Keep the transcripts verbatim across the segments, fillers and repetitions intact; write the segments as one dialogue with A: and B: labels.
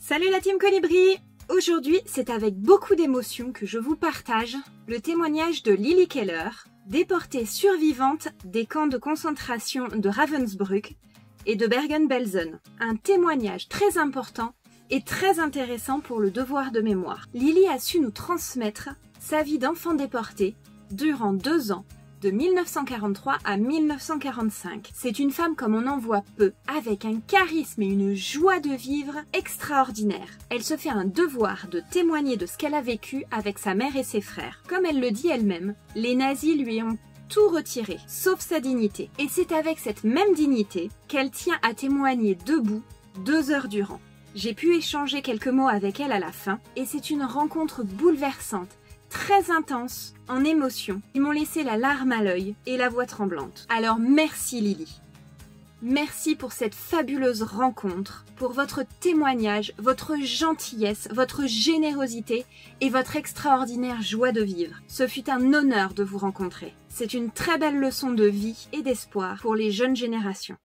A: Salut la team Colibri! Aujourd'hui, c'est avec beaucoup d'émotion que je vous partage le témoignage de Lily Keller, déportée survivante des camps de concentration de Ravensbrück et de Bergen-Belsen. Un témoignage très important et très intéressant pour le devoir de mémoire. Lily a su nous transmettre sa vie d'enfant déporté durant deux ans, de mille neuf cent quarante-trois à mille neuf cent quarante-cinq. C'est une femme comme on en voit peu, avec un charisme et une joie de vivre extraordinaire. Elle se fait un devoir de témoigner de ce qu'elle a vécu avec sa mère et ses frères. Comme elle le dit elle-même, les nazis lui ont tout retiré, sauf sa dignité. Et c'est avec cette même dignité qu'elle tient à témoigner debout deux heures durant. J'ai pu échanger quelques mots avec elle à la fin, et c'est une rencontre bouleversante, très intense, en émotion, qui m'ont laissé la larme à l'œil et la voix tremblante. Alors merci Lily. Merci pour cette fabuleuse rencontre, pour votre témoignage, votre gentillesse, votre générosité et votre extraordinaire joie de vivre. Ce fut un honneur de vous rencontrer. C'est une très belle leçon de vie et d'espoir pour les jeunes générations.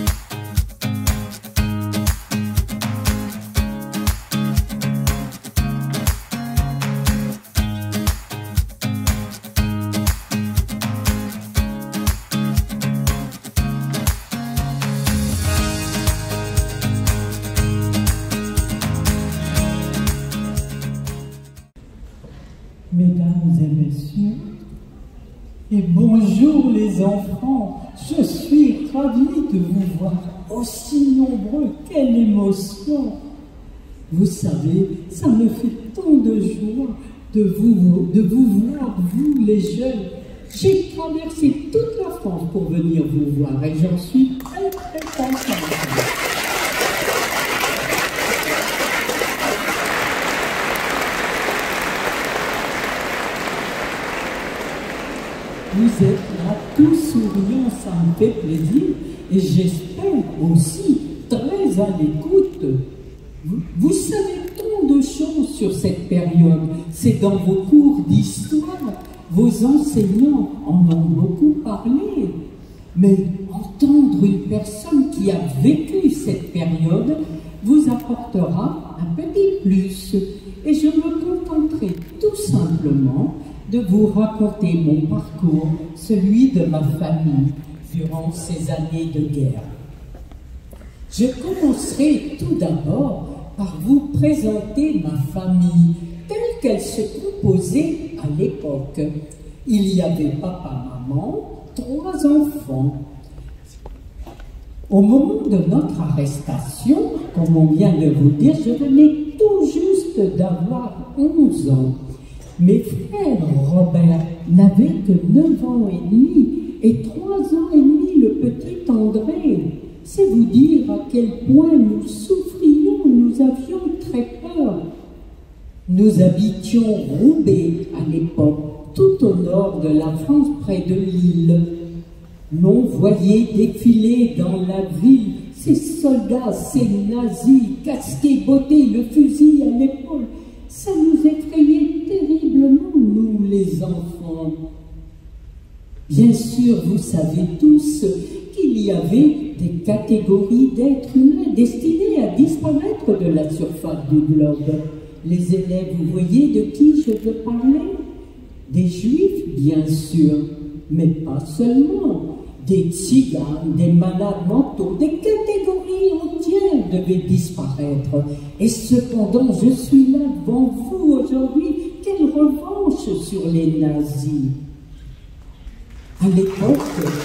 B: Mesdames et messieurs, et bonjour les enfants, je suis ravie de vous voir aussi nombreux, quelle émotion! Vous savez, ça me fait tant de joie de vous, de vous voir, vous les jeunes. J'ai traversé toute la France pour venir vous voir et j'en suis très très contente. Vous êtes là tous souriants, ça me fait plaisir et j'espère aussi très à l'écoute. Vous, vous savez tant de choses sur cette période, c'est dans vos cours d'histoire, vos enseignants en ont beaucoup parlé. Mais entendre une personne qui a vécu cette période vous apportera un petit plus et je me contenterai tout simplement de vous raconter mon parcours, celui de ma famille, durant ces années de guerre. Je commencerai tout d'abord par vous présenter ma famille, telle qu'elle se composait à l'époque. Il y avait papa, maman, trois enfants. Au moment de notre arrestation, comme on vient de vous dire, je venais tout juste d'avoir onze ans. Mes frères Robert n'avaient que neuf ans et demi et trois ans et demi le petit André. C'est vous dire à quel point nous souffrions, nous avions très peur. Nous habitions Roubaix à l'époque, tout au nord de la France, près de Lille. L'on voyait défiler dans la ville ces soldats, ces nazis, casqués, bottés, le fusil à l'épaule. Ça nous effrayait terriblement, nous les enfants. Bien sûr, vous savez tous qu'il y avait des catégories d'êtres humains destinés à disparaître de la surface du globe. Les élèves, vous voyez de qui je veux parler? Des juifs, bien sûr, mais pas seulement. Des tziganes, des malades mentaux, des catégories entières devaient disparaître. Et cependant, je suis là devant vous aujourd'hui. Quelle revanche sur les nazis! À l'époque,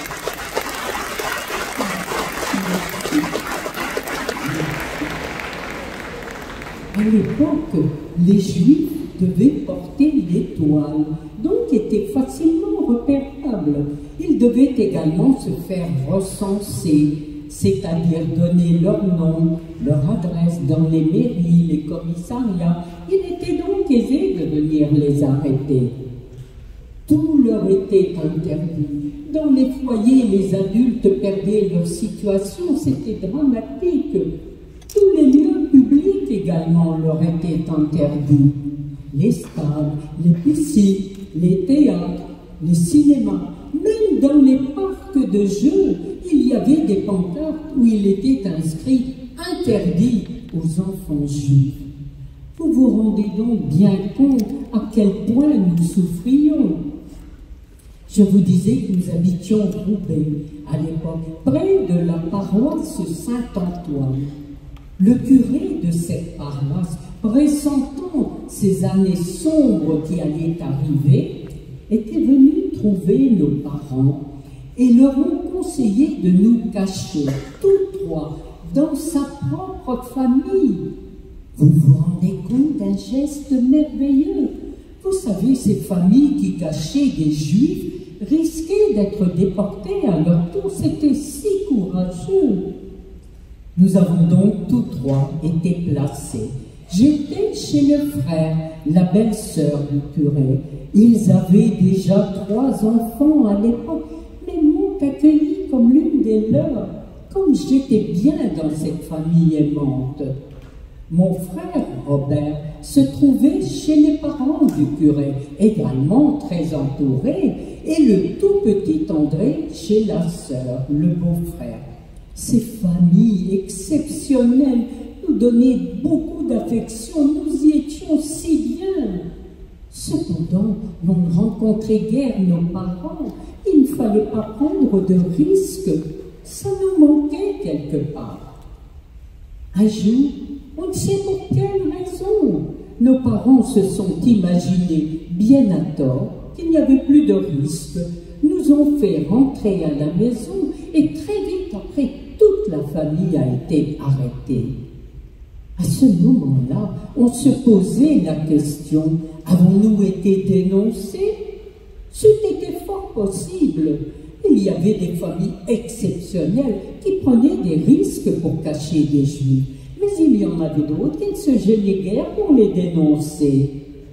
B: à l'époque, les Juifs devaient porter l'étoile, donc étaient facilement repérables. Ils devaient également se faire recenser, c'est-à-dire donner leur nom, leur adresse dans les mairies, les commissariats. Il était donc aisé de venir les arrêter. Tout leur était interdit. Dans les foyers, les adultes perdaient leur situation, c'était dramatique. Tous les lieux publics également leur étaient interdits. Les stades, les piscines, les théâtres, les cinémas, même dans les parcs de jeux, il y avait des pancartes où il était inscrit « Interdit aux enfants juifs. Vous vous rendez donc bien compte à quel point nous souffrions. Je vous disais que nous habitions Roubaix à l'époque, près de la paroisse Saint-Antoine. Le curé de cette paroisse, pressentant ces années sombres qui allaient arriver, était venu trouver nos parents et leur ont conseillé de nous cacher, tous trois, dans sa propre famille. Vous vous rendez compte d'un geste merveilleux? Vous savez, ces familles qui cachaient des Juifs risquaient d'être déportés à leur tour. C'était si courageux. Nous avons donc tous trois été placés. J'étais chez le frère, la belle-sœur du curé. Ils avaient déjà trois enfants à l'époque, mais m'ont accueilli comme l'une des leurs, comme j'étais bien dans cette famille aimante. Mon frère Robert se trouvait chez les parents du curé, également très entouré, et le tout petit André chez la sœur, le beau-frère. Ces familles exceptionnelles nous donnaient beaucoup d'affection, nous y étions si bien. Cependant, on ne rencontrait guère nos parents, il ne fallait pas prendre de risques, ça nous manquait quelque part. Un jour, on ne sait pour quelle raison, nos parents se sont imaginés, bien à tort, qu'il n'y avait plus de risque, nous ont fait rentrer à la maison et très vite après, toute la famille a été arrêtée. À ce moment-là, on se posait la question, avons-nous été dénoncés? C'était fort possible. Il y avait des familles exceptionnelles qui prenaient des risques pour cacher des Juifs, mais il y en avait d'autres qui ne se gênaient guère pour les dénoncer,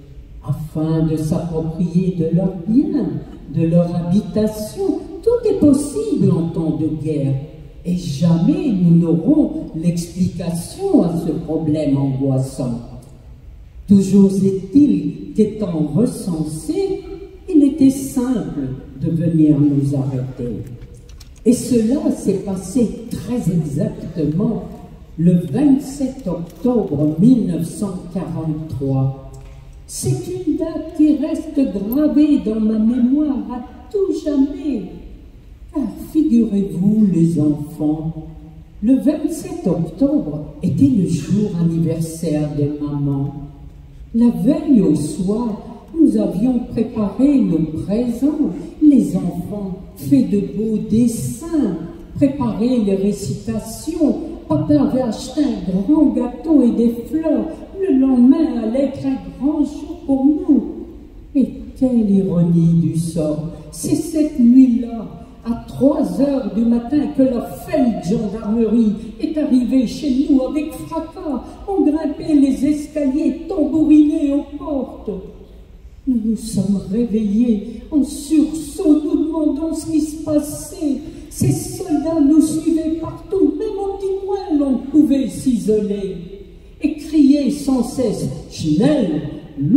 B: afin de s'approprier de leurs biens, de leur habitation. Tout est possible en temps de guerre. Et jamais nous n'aurons l'explication à ce problème angoissant. Toujours est-il qu'étant recensés, il était simple de venir nous arrêter. Et cela s'est passé très exactement le vingt-sept octobre mille neuf cent quarante-trois. C'est une date qui reste gravée dans ma mémoire à tout jamais. Car figurez-vous, les enfants, le vingt-sept octobre était le jour anniversaire des mamans. La veille au soir, nous avions préparé nos présents, les enfants, fait de beaux dessins, préparé les récitations. Papa avait acheté un grand gâteau et des fleurs. Le lendemain allait être un grand jour pour nous. Et quelle ironie du sort! C'est cette nuit-là, à trois heures du matin, que la Feldgendarmerie est arrivée chez nous avec fracas. On grimpait les escaliers, tambourinés aux portes. Nous nous sommes réveillés en sursaut, nous demandons ce qui se passait. Ces soldats nous suivaient partout, même au petit coin l'on pouvait s'isoler. Et crier sans cesse « Schnell, los !»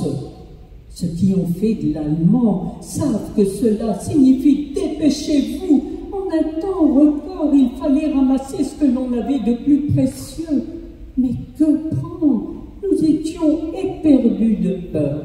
B: Ceux qui ont fait de l'allemand savent que cela signifie « Dépêchez-vous !» En un temps record, il fallait ramasser ce que l'on avait de plus précieux. Mais que prendre? Nous étions éperdus de peur.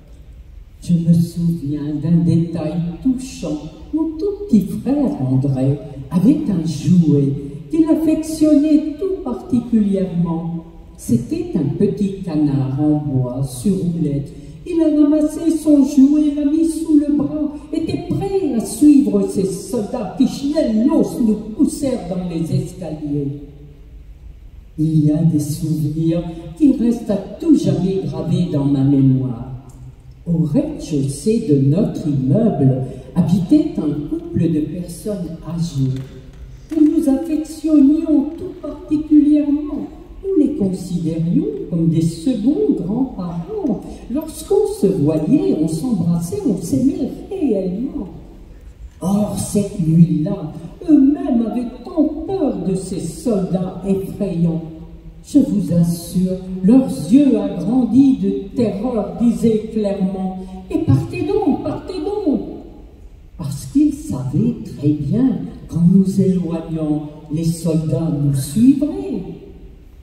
B: Je me souviens d'un détail touchant. Mon tout petit frère André avait un jouet qu'il affectionnait tout particulièrement. C'était un petit canard en bois sur roulette. Il a ramassé son jouet, l'a mis sous le bras, était prêt à suivre ces soldats qui, schnellos, nous poussèrent dans les escaliers. Il y a des souvenirs qui restent à tout jamais gravés dans ma mémoire. Au rez-de-chaussée de notre immeuble habitait un couple de personnes âgées. Nous nous affectionnions tout particulièrement. Nous les considérions comme des seconds grands-parents. Lorsqu'on se voyait, on s'embrassait, on s'aimait réellement. Or, cette nuit-là, eux-mêmes avaient tant peur de ces soldats effrayants. Je vous assure, leurs yeux agrandis de terreur disaient clairement « Et partez donc, partez donc !» Parce qu'ils savaient très bien qu'en nous éloignant, les soldats nous suivraient.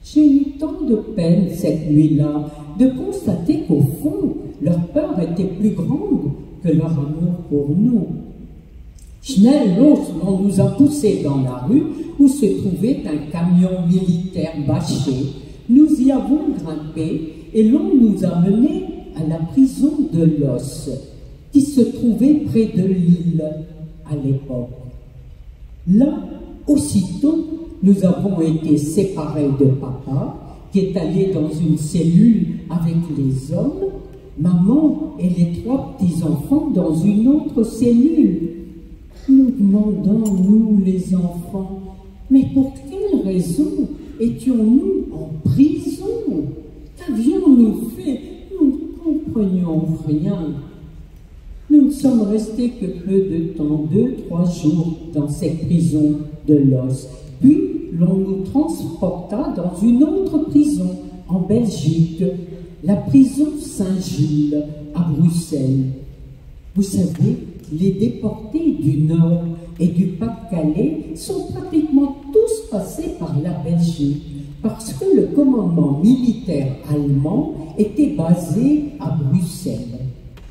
B: J'ai eu tant de peine cette nuit-là de constater qu'au fond, leur peur était plus grande que leur amour pour nous. Schnellos, on nous a poussés dans la rue où se trouvait un camion militaire bâché. Nous y avons grimpé et l'on nous a menés à la prison de Los, qui se trouvait près de l'île à l'époque. Là, aussitôt, nous avons été séparés de papa, qui est allé dans une cellule avec les hommes, maman et les trois petits-enfants dans une autre cellule. Nous demandons, nous les enfants, mais pour quelle raison étions-nous en prison? Qu'avions-nous fait? Nous ne comprenions rien. Nous ne sommes restés que peu de temps, deux, trois jours dans cette prison de Los. Puis, l'on nous transporta dans une autre prison, en Belgique, la prison Saint-Gilles, à Bruxelles. Vous savez, les déportés du Nord et du Pas-de-Calais sont pratiquement tous passés par la Belgique, parce que le commandement militaire allemand était basé à Bruxelles.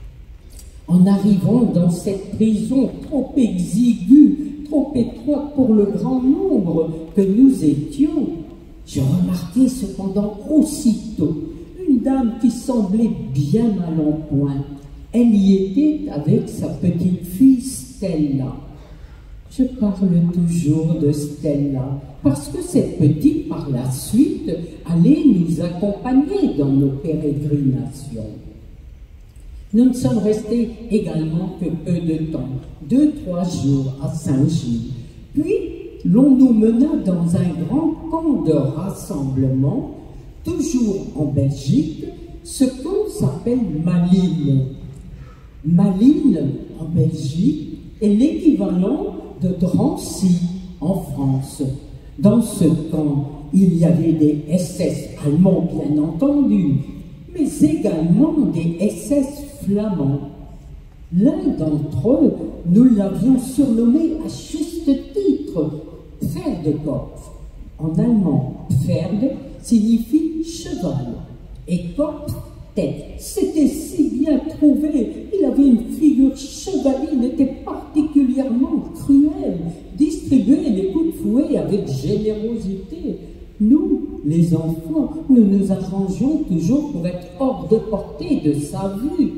B: En arrivant dans cette prison trop exiguë, trop étroite pour le grand nombre que nous étions, je remarquai cependant aussitôt une dame qui semblait bien mal en point. Elle y était avec sa petite fille Stella. Je parle toujours de Stella, parce que cette petite, par la suite, allait nous accompagner dans nos pérégrinations. Nous ne sommes restés également que peu de temps, deux, trois jours à Saint-Gilles. Puis, l'on nous mena dans un grand camp de rassemblement, toujours en Belgique. Ce camp s'appelle Malines. Malines, en Belgique, est l'équivalent de Drancy, en France. Dans ce camp, il y avait des S S allemands, bien entendu, mais également des S S flamands. L'un d'entre eux, nous l'avions surnommé à juste titre Pferdekopf. En allemand, Pferd signifie cheval et Kopf, tête. C'était si bien trouvé. Il avait une figure chevaline, était particulièrement cruel, distribuait les coups de fouet avec générosité. Nous, les enfants, nous nous arrangeons toujours pour être hors de portée de sa vue.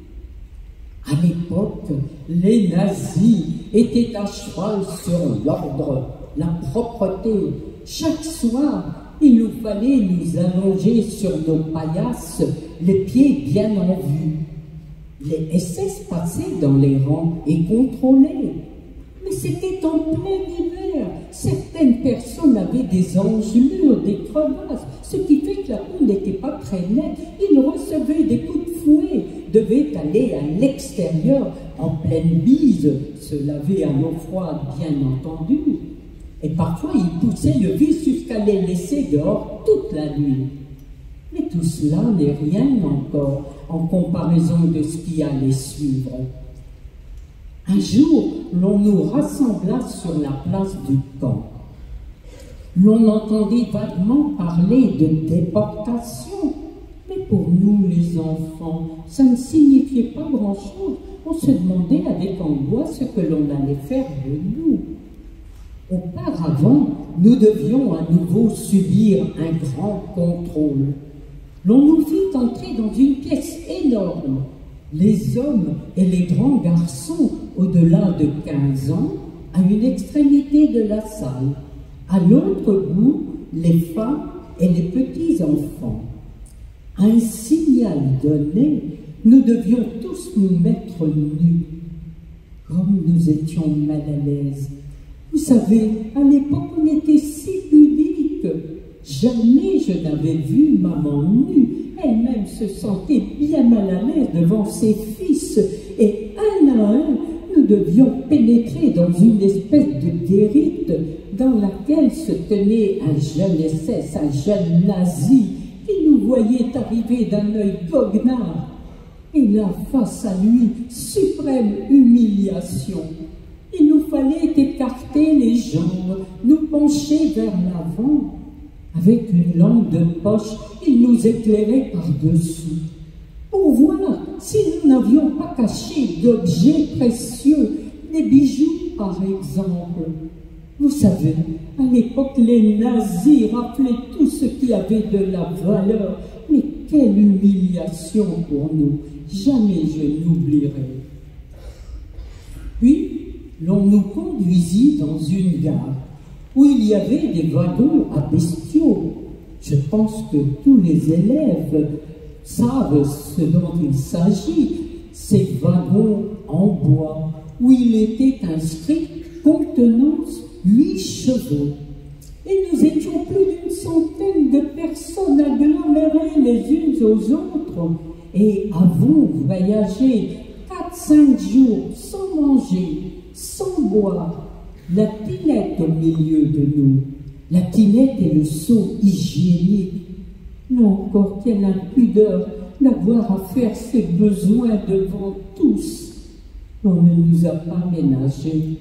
B: À l'époque, les nazis étaient à cheval sur l'ordre, la propreté. Chaque soir, il nous fallait nous allonger sur nos paillasses, les pieds bien en vue. Les S S passaient dans les rangs et contrôlaient. Mais c'était en plein hiver. Certaines personnes avaient des engelures, des crevasses, ce qui fait que la peau n'était pas très nette. Ils recevaient des coups de fouet, devaient aller à l'extérieur en pleine bise, se laver à l'eau froide, bien entendu. Et parfois, ils poussaient le vice jusqu'à les laisser dehors toute la nuit. Mais tout cela n'est rien encore en comparaison de ce qui allait suivre. Un jour, l'on nous rassembla sur la place du camp. L'on entendit vaguement parler de déportation, mais pour nous, les enfants, ça ne signifiait pas grand-chose. On se demandait avec angoisse ce que l'on allait faire de nous. Auparavant, nous devions à nouveau subir un grand contrôle. L'on nous fit entrer dans une pièce énorme. Les hommes et les grands garçons au-delà de quinze ans à une extrémité de la salle. À l'autre bout, les femmes et les petits-enfants. À un signal donné, nous devions tous nous mettre nus. Comme nous étions mal à l'aise. Vous savez, à l'époque, on était si pudiques. Jamais je n'avais vu maman nue. Elle-même se sentait bien mal à l'aise devant ses fils. Et un à un, nous devions pénétrer dans une espèce de guérite dans laquelle se tenait un jeune S S, un jeune nazi, qui nous voyait arriver d'un œil goguenard. Et là, face à lui, suprême humiliation. Il nous fallait écarter les jambes, nous pencher vers l'avant. Avec une lampe de poche, il nous éclairait par-dessus. Pour voir si nous n'avions pas caché d'objets précieux, des bijoux par exemple. Vous savez, à l'époque, les nazis raflaient tout ce qui avait de la valeur. Mais quelle humiliation pour nous! Jamais je n'oublierai. Puis, l'on nous conduisit dans une gare où il y avait des wagons à bestiaux. Je pense que tous les élèves savent ce dont il s'agit, ces wagons en bois où il était inscrit contenance huit chevaux. Et nous étions plus d'une centaine de personnes agglomérées les unes aux autres et avons voyagé quatre cinq jours sans manger, sans boire, la tinette au milieu de nous. La tinette et le seau hygiénique. Là encore, quelle impudeur d'avoir à faire ses besoins devant tous. On ne nous a pas ménagés.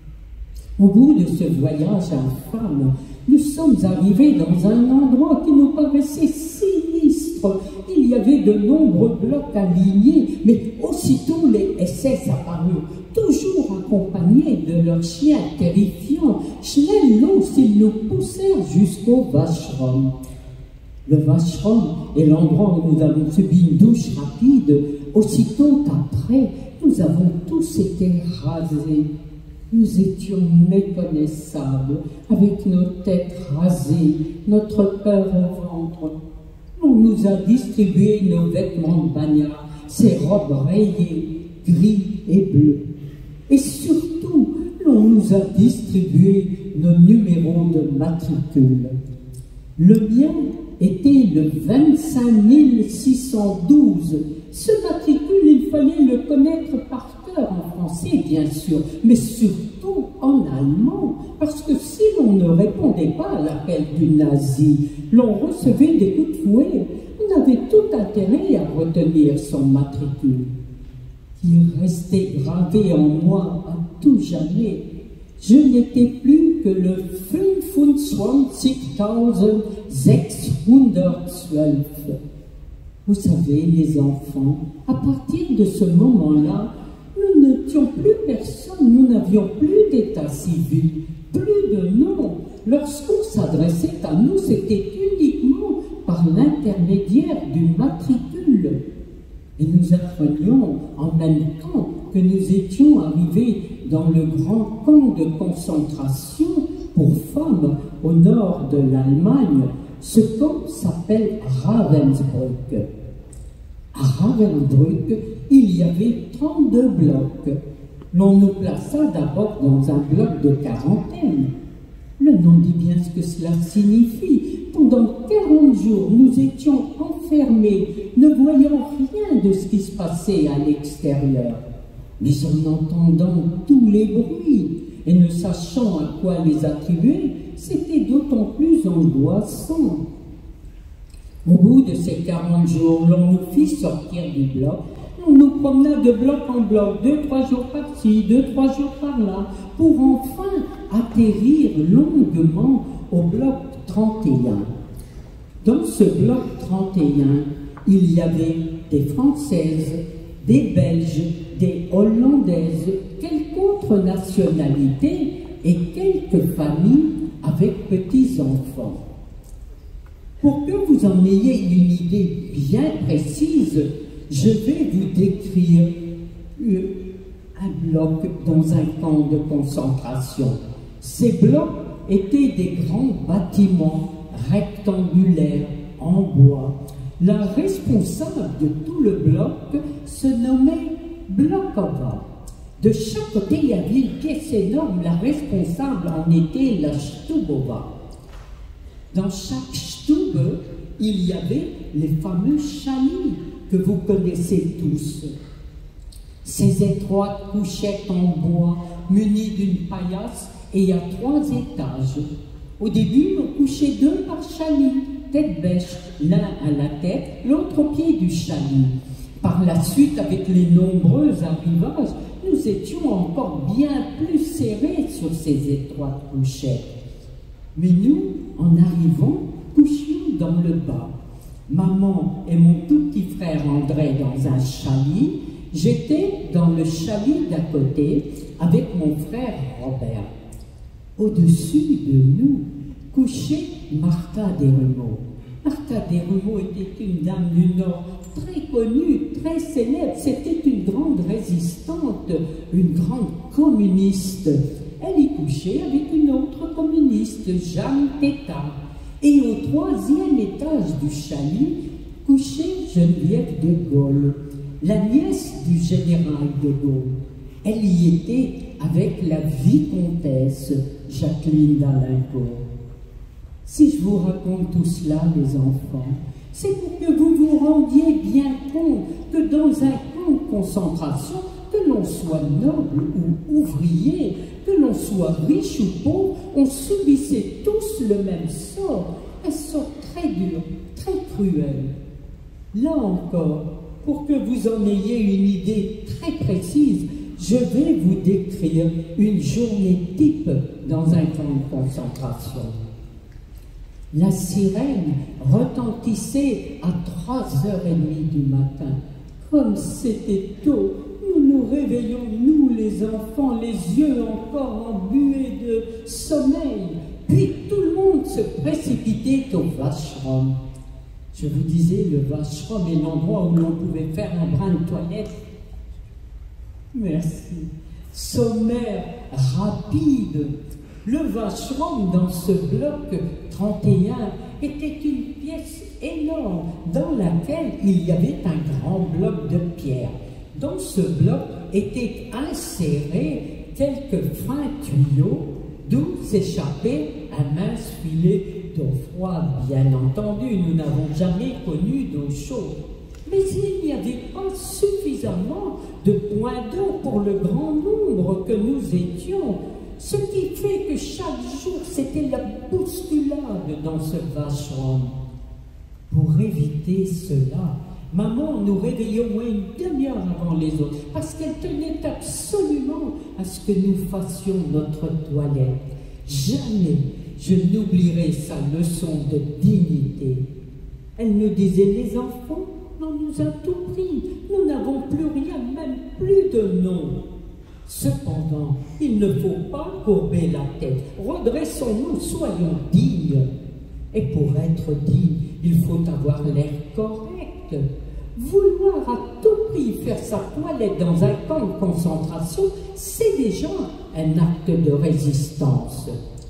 B: Au bout de ce voyage infâme, nous sommes arrivés dans un endroit qui nous paraissait sinistre. Il y avait de nombreux blocs alignés, mais aussitôt les S S apparurent, toujours accompagnés de leurs chiens terrifiants. Schnellos, ils nous poussèrent jusqu'au Washram. Le Washram est l'endroit où nous avons subi une douche rapide. Aussitôt après, nous avons tous été rasés. Nous étions méconnaissables, avec nos têtes rasées, notre peur au ventre. On nous a distribué nos vêtements de bagnard, ces robes rayées, gris et bleues. Et surtout, l'on nous a distribué nos numéros de matricule. Le mien était le vingt-cinq mille six cent douze. Ce matricule, il fallait le connaître par cœur en français, bien sûr, mais surtout en allemand, parce que si l'on ne répondait pas à l'appel du nazi, l'on recevait des coups de fouet. On avait tout intérêt à retenir son matricule. Il restait gravé en moi à tout jamais. Je n'étais plus que le fünfundzwanzigtausendsechshundertzwölf. Vous savez, les enfants, à partir de ce moment-là, nous n'étions plus personne, nous n'avions plus d'état civil, plus de nom. Lorsqu'on s'adressait à nous, c'était uniquement par l'intermédiaire du matricule. Et nous apprenions en même temps que nous étions arrivés dans le grand camp de concentration pour femmes au nord de l'Allemagne. Ce camp s'appelle Ravensbrück. À Ravensbrück, il y avait trente-deux blocs. L'on nous plaça d'abord dans un bloc de quarantaine. Le nom dit bien ce que cela signifie. Pendant quarante jours, nous étions enfermés, ne voyant rien de ce qui se passait à l'extérieur. Mais en entendant tous les bruits et ne sachant à quoi les attribuer, c'était d'autant plus angoissant. Au bout de ces quarante jours, l'on nous fit sortir du bloc. On nous promena de bloc en bloc, deux, trois jours par-ci, deux, trois jours par-là, pour enfin atterrir longuement au bloc trente et un. Dans ce bloc trente et un, il y avait des Françaises, des Belges, des Hollandaises, quelques autres nationalités et quelques familles avec petits-enfants. Pour que vous en ayez une idée bien précise, je vais vous décrire un bloc dans un camp de concentration. Ces blocs étaient des grands bâtiments rectangulaires en bois. La responsable de tout le bloc se nommait Blokova. De chaque côté, il y avait une pièce énorme. La responsable en était la Stubova. Dans chaque stube, il y avait les fameux chalets que vous connaissez tous. Ces étroites couchettes en bois munies d'une paillasse et à trois étages. Au début, on couchait deux par chalet, tête bêche, l'un à la tête, l'autre au pied du chalet. Par la suite, avec les nombreux arrivages, nous étions encore bien plus serrés sur ces étroites couchettes. Mais nous, en arrivant, couchions dans le bas. Maman et mon tout petit frère André dans un chalit. J'étais dans le chalit d'à côté avec mon frère Robert. Au-dessus de nous, couchait Martha Desrumeaux. Martha Desrumeaux était une dame du Nord très connue, très célèbre. C'était une grande résistante, une grande communiste. Elle y couchait avec une autre communiste, Jeanne Tétard. Et au troisième étage du chalet couchait Geneviève de Gaulle, la nièce du général de Gaulle. Elle y était avec la vicomtesse Jacqueline d'Alincourt. Si je vous raconte tout cela, les enfants, c'est pour que vous vous rendiez bien compte que dans un camp de concentration, que l'on soit noble ou ouvrier, que l'on soit riche ou pauvre, on subissait tous le même sort, un sort très dur, très cruel. Là encore, pour que vous en ayez une idée très précise, je vais vous décrire une journée type dans un camp de concentration. La sirène retentissait à trois heures trente du matin. Comme c'était tôt, nous nous réveillons, nous les enfants, les yeux encore embués de sommeil. Puis tout le monde se précipitait au vacheron. Je vous disais, le vacheron est l'endroit où l'on pouvait faire un brin de toilette. Merci. Sommaire, rapide. Le vacheron dans ce bloc trente et un était une pièce énorme dans laquelle il y avait un grand bloc de pierre. Dans ce bloc étaient insérés quelques fins tuyaux d'où s'échappait un mince filet d'eau froide. Bien entendu, nous n'avons jamais connu d'eau chaude. Mais il n'y avait pas suffisamment de points d'eau pour le grand nombre que nous étions. Ce qui fait que chaque jour, c'était la bousculade dans ce vacheron. Pour éviter cela, maman nous réveillait au moins une demi-heure avant les autres, parce qu'elle tenait absolument à ce que nous fassions notre toilette. Jamais je n'oublierai sa leçon de dignité. Elle nous disait, les enfants, on nous a tout pris, nous n'avons plus rien, même plus de nom. Cependant, il ne faut pas courber la tête. Redressons-nous, soyons dignes. Et pour être digne, il faut avoir l'air correct. Vouloir à tout prix faire sa toilette dans un camp de concentration, c'est déjà un acte de résistance.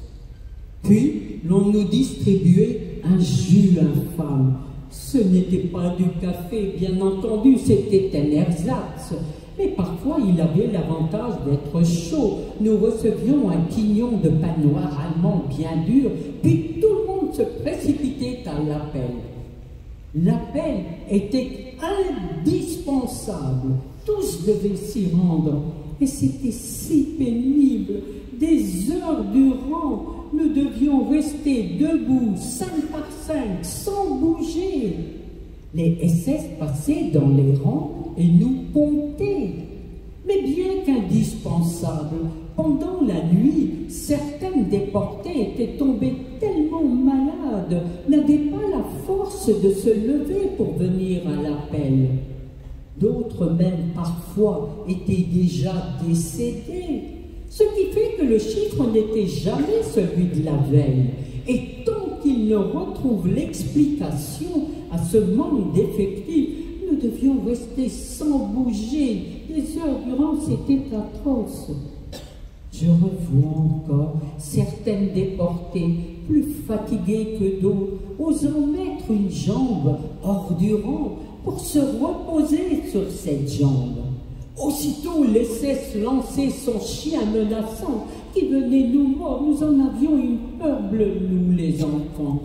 B: Puis, l'on nous distribuait un jus infâme. Ce n'était pas du café, bien entendu, c'était un ersatz. Mais parfois, il avait l'avantage d'être chaud. Nous recevions un quignon de pain noir allemand bien dur, puis tout le monde se précipitait à l'appel. L'appel était indispensable. Tous devaient s'y rendre. Et c'était si pénible. Des heures durant, nous devions rester debout, cinq par cinq, sans bouger. Les S S passaient dans les rangs et nous comptaient. Mais bien qu'indispensables, pendant la nuit, certaines déportées étaient tombées tellement malades, n'avaient pas la force de se lever pour venir à l'appel. D'autres même parfois étaient déjà décédées, ce qui fait que le chiffre n'était jamais celui de la veille. Et tant qu'ils ne retrouvent l'explication à ce manque d'effectifs, nous devions rester sans bouger. Des heures durant, c'était atroce. Je revois encore certaines déportées, plus fatiguées que d'autres, osant mettre une jambe hors du rang pour se reposer sur cette jambe. Aussitôt, l'S S lançait son chien menaçant qui venait nous mordre. Nous en avions une peur bleue, nous les enfants.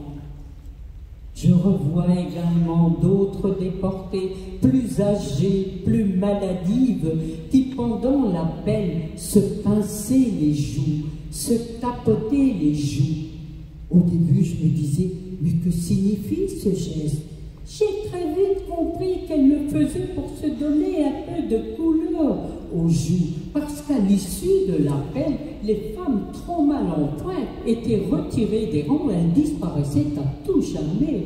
B: Je revois également d'autres déportées, plus âgées, plus maladives, qui pendant l'appel se pinçaient les joues, se tapotaient les joues. Au début, je me disais, mais que signifie ce geste? J'ai très vite compris qu'elle le faisait pour se donner un peu de couleur au joug, parce qu'à l'issue de l'appel, les femmes trop mal en point étaient retirées des rangs, elles disparaissaient à tout jamais.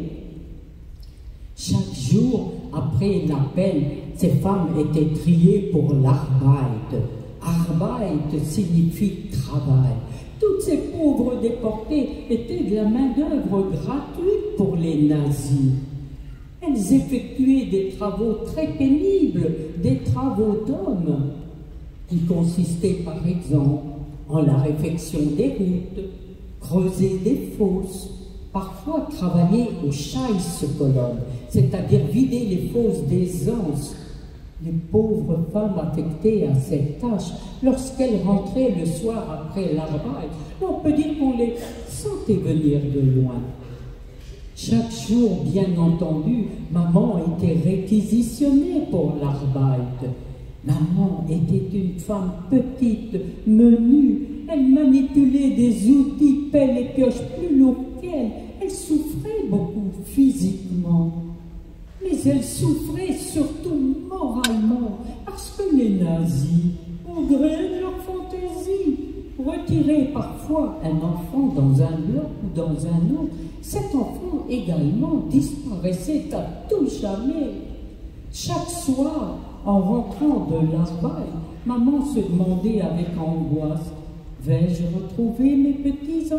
B: Chaque jour, après l'appel, ces femmes étaient triées pour l'Arbeit. Arbeit signifie travail. Toutes ces pauvres déportées étaient de la main-d'œuvre gratuite pour les nazis. Elles effectuaient des travaux très pénibles, des travaux d'hommes, qui consistaient par exemple en la réfection des routes, creuser des fosses, parfois travailler au Scheisskolonne, c'est-à-dire vider les fosses des anses. Les pauvres femmes affectées à cette tâche, lorsqu'elles rentraient le soir après l'Arbeit, on peut dire qu'on les sentait venir de loin. Chaque jour, bien entendu, maman était réquisitionnée pour l'Arbeit. Maman était une femme petite, menue. Elle manipulait des outils, pelle et pioche plus lourds qu'elle. Elle souffrait beaucoup physiquement. Mais elle souffrait surtout moralement, parce que les nazis, au gré de leur fantaisie, retiraient parfois un enfant dans un bloc ou dans un autre. Cet enfant également disparaissait à tout jamais. Chaque soir, en rentrant de l'Arbeit, maman se demandait avec angoisse, « Vais-je retrouver mes petits-enfants »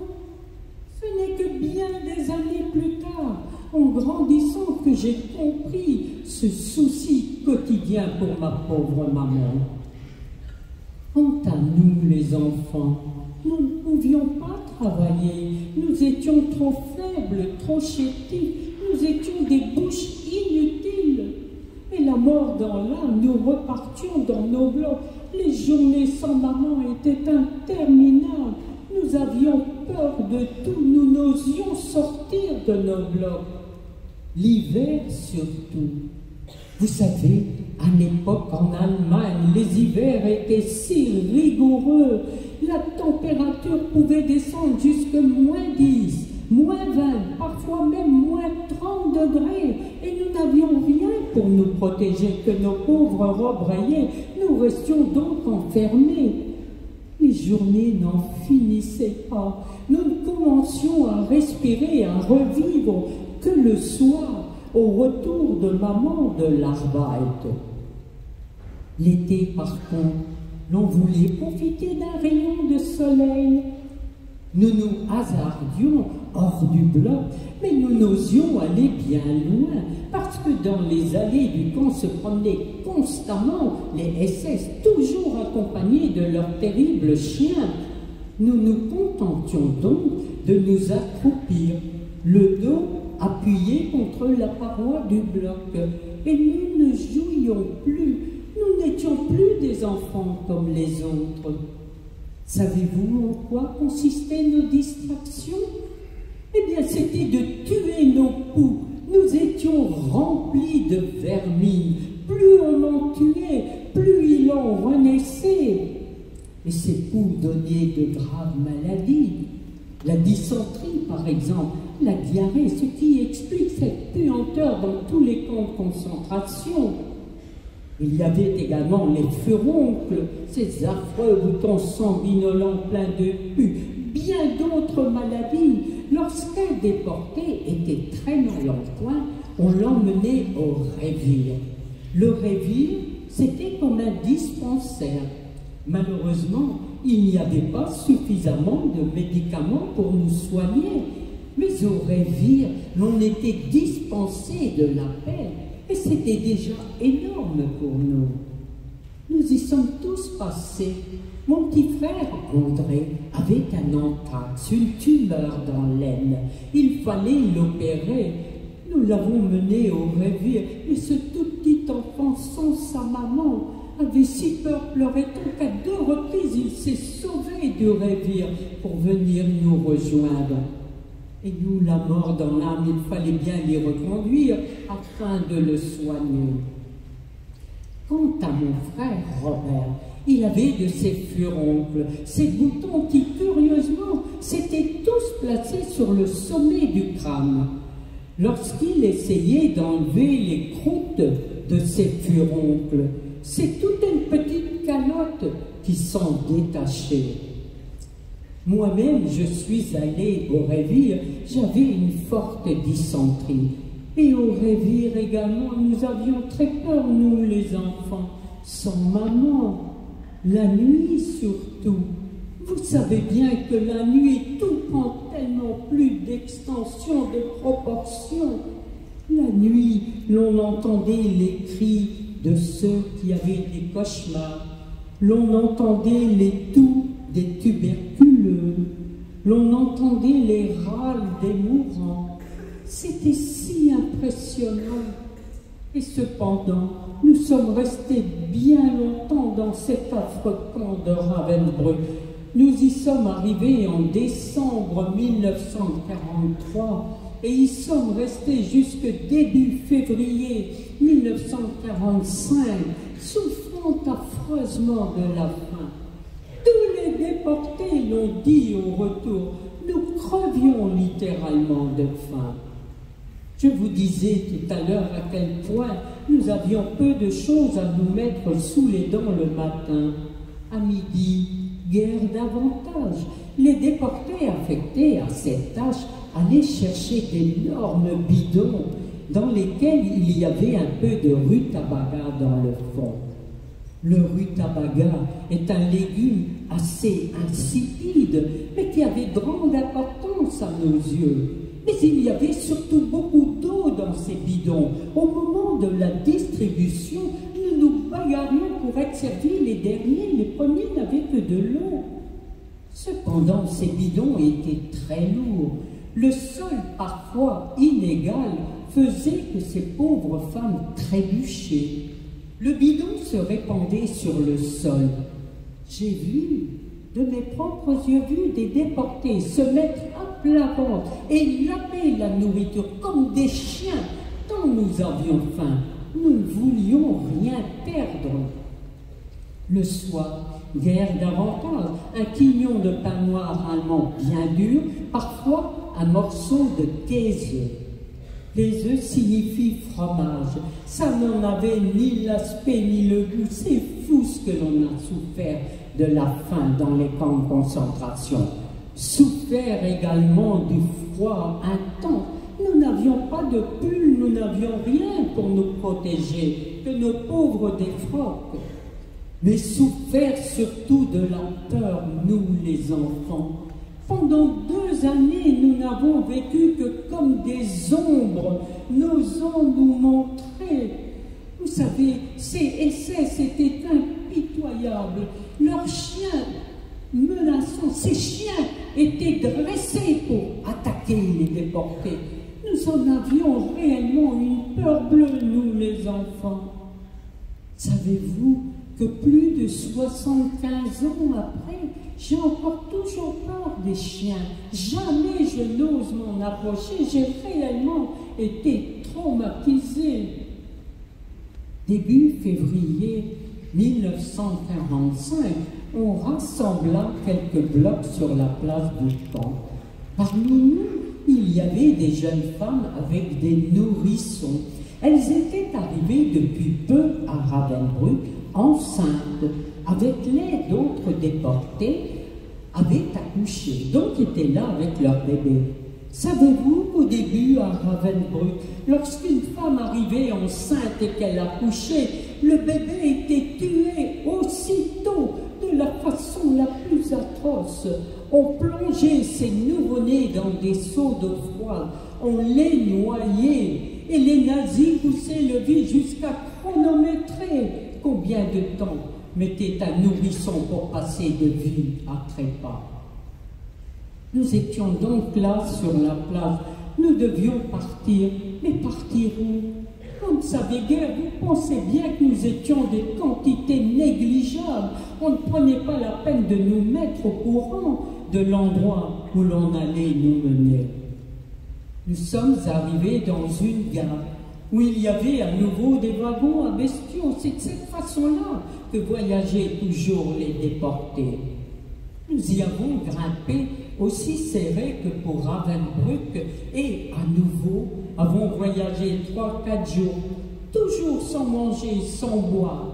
B: Ce n'est que bien des années plus tard, en grandissant, que j'ai compris ce souci quotidien pour ma pauvre maman. Quant à nous, les enfants, nous ne pouvions pas travailler, nous étions trop faibles, trop chétifs, nous étions des bouches inutiles. Et la mort dans l'âme, nous repartions dans nos blocs. Les journées sans maman étaient interminables. Nous avions peur de tout, nous n'osions sortir de nos blocs. L'hiver surtout. Vous savez, à l'époque en Allemagne, les hivers étaient si rigoureux. La température pouvait descendre jusqu'à moins dix, moins vingt, parfois même moins trente degrés. Et nous n'avions rien pour nous protéger que nos pauvres robes rayées. Nous restions donc enfermés. Les journées n'en finissaient pas. Nous ne commencions à respirer, à revivre que le soir, au retour de maman de l'Arbeit. L'été, par contre, l'on voulait profiter d'un rayon de soleil. Nous nous hasardions hors du bloc, mais nous n'osions aller bien loin, parce que dans les allées du camp se promenaient constamment les S S, toujours accompagnés de leurs terribles chiens. Nous nous contentions donc de nous accroupir, le dos appuyé contre la paroi du bloc, et nous ne jouions plus, nous n'étions plus des enfants comme les autres. Savez-vous en quoi consistaient nos distractions? Eh bien, c'était de tuer nos poux. Nous étions remplis de vermine. Plus on en tuait, plus il en renaissait. Et ces poux donnaient de graves maladies. La dysenterie, par exemple, la diarrhée, ce qui explique cette puanteur dans tous les camps de concentration. Il y avait également les furoncles, ces affreux boutons sanguinolents pleins de pus, bien d'autres maladies. Lorsqu'un déporté était très mal en point, on l'emmenait au révire. Le révire, c'était comme un dispensaire. Malheureusement, il n'y avait pas suffisamment de médicaments pour nous soigner. Mais au révire, l'on était dispensé de l'appel. Et c'était déjà énorme pour nous. Nous y sommes tous passés. Mon petit frère André avait un anthrax, une tumeur dans l'aine. Il fallait l'opérer. Nous l'avons mené au révire. Et ce tout petit enfant sans sa maman avait si peur, pleurait-on qu'à deux reprises il s'est sauvé du révire pour venir nous rejoindre. Et nous, la mort dans l'âme, il fallait bien l'y reconduire afin de le soigner. Quant à mon frère Robert, il avait de ces furoncles, ces boutons qui, curieusement, s'étaient tous placés sur le sommet du crâne. Lorsqu'il essayait d'enlever les croûtes de ces furoncles, c'est toute une petite calottes qui sont détachées. Moi-même, je suis allée au Révire, j'avais une forte dysenterie. Et au Révire également, nous avions très peur, nous les enfants, sans maman, la nuit surtout. Vous savez bien que la nuit, tout prend tellement plus d'extension, de proportion. La nuit, l'on entendait les cris de ceux qui avaient des cauchemars. L'on entendait les toux des tuberculeux. L'on entendait les râles des mourants. C'était si impressionnant. Et cependant, nous sommes restés bien longtemps dans cet affreux camp de Ravensbrück. Nous y sommes arrivés en décembre mille neuf cent quarante-trois et y sommes restés jusque début février mille neuf cent quarante-cinq, souffrant affreusement de la faim. Tous les déportés l'ont dit au retour, nous crevions littéralement de faim. Je vous disais tout à l'heure à quel point nous avions peu de choses à nous mettre sous les dents le matin. À midi, guère davantage. Les déportés affectés à cette tâche allaient chercher d'énormes bidons dans lesquels il y avait un peu de rutabaga dans le fond. Le rutabaga est un légume assez insipide, mais qui avait grande importance à nos yeux. Mais il y avait surtout beaucoup d'eau dans ces bidons. Au moment de la distribution, nous nous bagarrions pour être servis les derniers. Les premiers n'avaient que de l'eau. Cependant, ces bidons étaient très lourds. Le sol, parfois inégal, faisait que ces pauvres femmes trébuchaient. Le bidon se répandait sur le sol. J'ai vu, de mes propres yeux vus, des déportés se mettre à plat ventre et laver la nourriture comme des chiens, tant nous avions faim. Nous ne voulions rien perdre. Le soir, guère davantage, un quignon de pain noir allemand bien dur, parfois un morceau de käse. Les œufs signifient fromage. Ça n'en avait ni l'aspect ni le goût. C'est fou ce que l'on a souffert de la faim dans les camps de concentration. Souffert également du froid intense. Nous n'avions pas de pull, nous n'avions rien pour nous protéger, que nos pauvres défroques. Mais souffert surtout de la peur, nous les enfants. Pendant deux années, nous n'avons vécu que comme des ombres, n'osant nous montrer. Vous savez, ces S S étaient impitoyables. Leurs chiens menaçants, ces chiens étaient dressés pour attaquer les déportés. Nous en avions réellement une peur bleue, nous les enfants. Savez-vous que plus de soixante-quinze ans après, j'ai encore toujours peur des chiens. Jamais je n'ose m'en approcher. J'ai réellement été traumatisé. Début février mille neuf cent quarante-cinq, on rassembla quelques blocs sur la place du camp. Parmi nous, il y avait des jeunes femmes avec des nourrissons. Elles étaient arrivées depuis peu à Ravensbrück, enceintes, avec l'aide d'autres déportés, avaient accouché, donc étaient là avec leur bébé. Savez-vous qu'au début à Ravensbrück, lorsqu'une femme arrivait enceinte et qu'elle accouchait, le bébé était tué aussitôt de la façon la plus atroce. On plongeait ces nouveau-nés dans des seaux d'eau froide, on les noyait, et les nazis poussaient le vie jusqu'à chronométrer combien de temps mettait un nourrisson pour passer de vie à trépas. Nous étions donc là sur la place, nous devions partir, mais partir où? On ne savait guère, vous pensez bien que nous étions des quantités négligeables, on ne prenait pas la peine de nous mettre au courant de l'endroit où l'on allait nous mener. Nous sommes arrivés dans une gare où il y avait à nouveau des wagons à bestiaux. C'est de cette façon-là que voyageaient toujours les déportés. Nous y avons grimpé aussi serré que pour Ravensbrück et à nouveau avons voyagé trois, quatre jours, toujours sans manger, sans boire.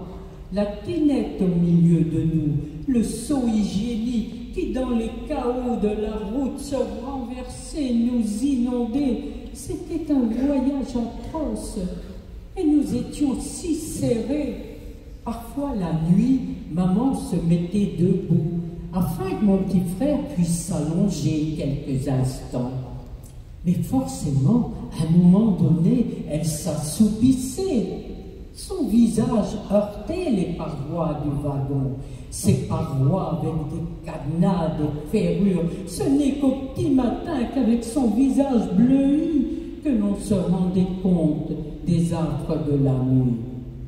B: la tinette au milieu de nous, le seau hygiénique qui, dans les chaos de la route, se renversait, nous inondait. C'était un voyage atroce et nous étions si serrés. Parfois, la nuit, maman se mettait debout afin que mon petit frère puisse s'allonger quelques instants. Mais forcément, à un moment donné, elle s'assoupissait. Son visage heurtait les parois du wagon. Ces parois avec des cadenas, des ferrures. Ce n'est qu'au petit matin qu'avec son visage bleui que l'on se rendait compte des affres de la nuit.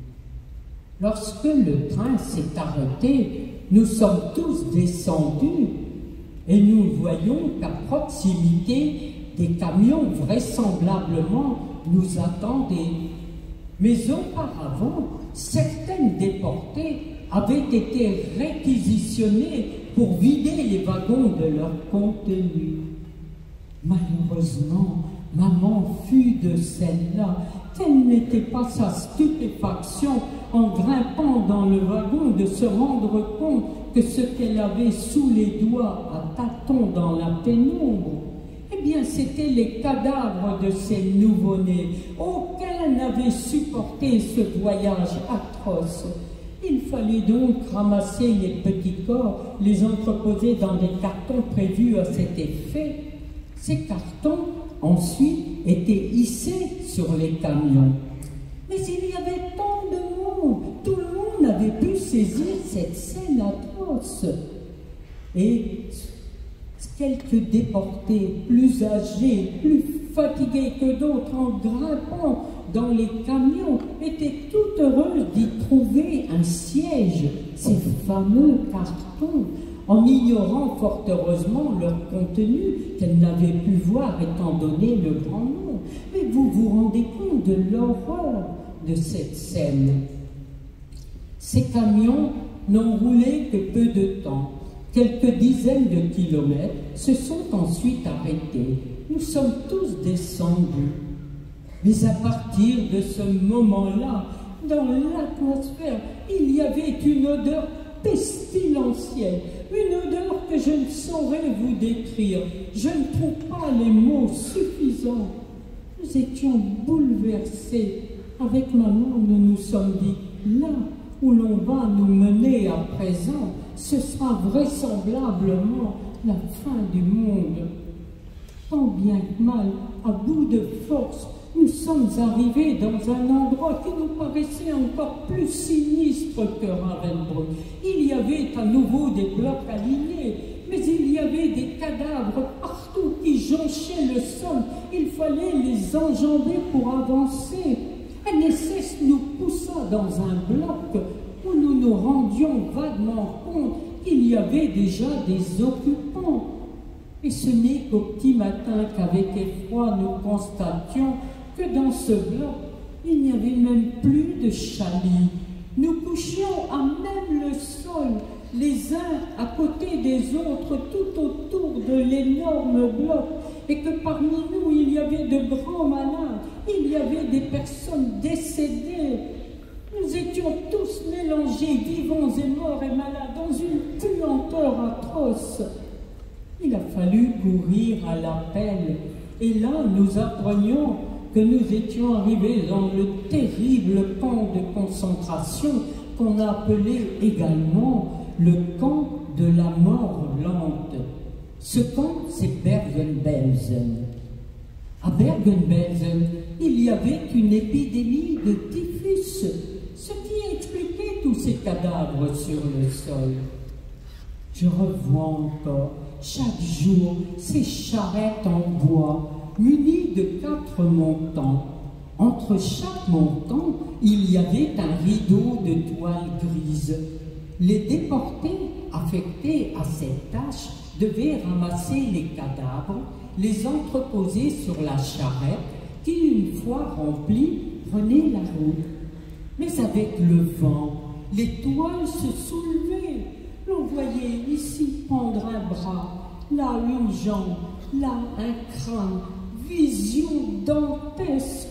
B: Lorsque le train s'est arrêté, nous sommes tous descendus et nous voyons qu'à proximité, des camions vraisemblablement nous attendaient. Mais auparavant, certaines déportées avaient été réquisitionnées pour vider les wagons de leur contenu. Malheureusement, maman fut de celle-là. Telle n'était pas sa stupéfaction en grimpant dans le wagon de se rendre compte que ce qu'elle avait sous les doigts à tâtons dans la pénombre, eh bien, c'étaient les cadavres de ces nouveau-nés. Aucun n'avait supporté ce voyage atroce. Il fallait donc ramasser les petits corps, les entreposer dans des cartons prévus à cet effet. Ces cartons, ensuite, étaient hissés sur les camions. Mais il y avait tant de monde, tout le monde n'avait pu saisir cette scène atroce. Et quelques déportés, plus âgés, plus fatigués que d'autres, en grimpant dans les camions, étaient tout heureux d'y trouver un siège, ces fameux cartons, en ignorant fort heureusement leur contenu qu'elles n'avaient pu voir étant donné le grand nombre. Mais vous vous rendez compte de l'horreur de cette scène. Ces camions n'ont roulé que peu de temps. Quelques dizaines de kilomètres se sont ensuite arrêtés. Nous sommes tous descendus. Mais à partir de ce moment-là, dans l'atmosphère, il y avait une odeur pestilentielle, une odeur que je ne saurais vous décrire. Je ne trouve pas les mots suffisants. Nous étions bouleversés. Avec maman, nous nous sommes dit, là où l'on va nous mener à présent, ce sera vraisemblablement la fin du monde. Tant bien que mal, à bout de force, nous sommes arrivés dans un endroit qui nous paraissait encore plus sinistre que Ravensbrück. Il y avait à nouveau des blocs alignés, mais il y avait des cadavres partout qui jonchaient le sol. Il fallait les enjamber pour avancer. Un essai nous poussa dans un bloc où nous nous rendions vaguement compte qu'il y avait déjà des occupants. Et ce n'est qu'au petit matin qu'avec effroi nous constations que dans ce bloc, il n'y avait même plus de chalis. Nous couchions à même le sol, les uns à côté des autres, tout autour de l'énorme bloc, et que parmi nous, il y avait de grands malades, il y avait des personnes décédées. Nous étions tous mélangés, vivants et morts et malades, dans une puanteur atroce. Il a fallu courir à l'appel, et là, nous apprenions que nous étions arrivés dans le terrible camp de concentration qu'on a appelé également le camp de la mort lente. Ce camp, c'est Bergen-Belsen. À Bergen-Belsen, il y avait une épidémie de typhus, ce qui expliquait tous ces cadavres sur le sol. Je revois encore chaque jour ces charrettes en bois, munies de quatre montants. Entre chaque montant, il y avait un rideau de toile grise. Les déportés affectés à cette tâche devaient ramasser les cadavres, les entreposer sur la charrette qui, une fois remplie, prenait la route. Mais avec le vent, les toiles se soulevaient. L'on voyait ici pendre un bras, là une jambe, là un crâne. Vision dantesque,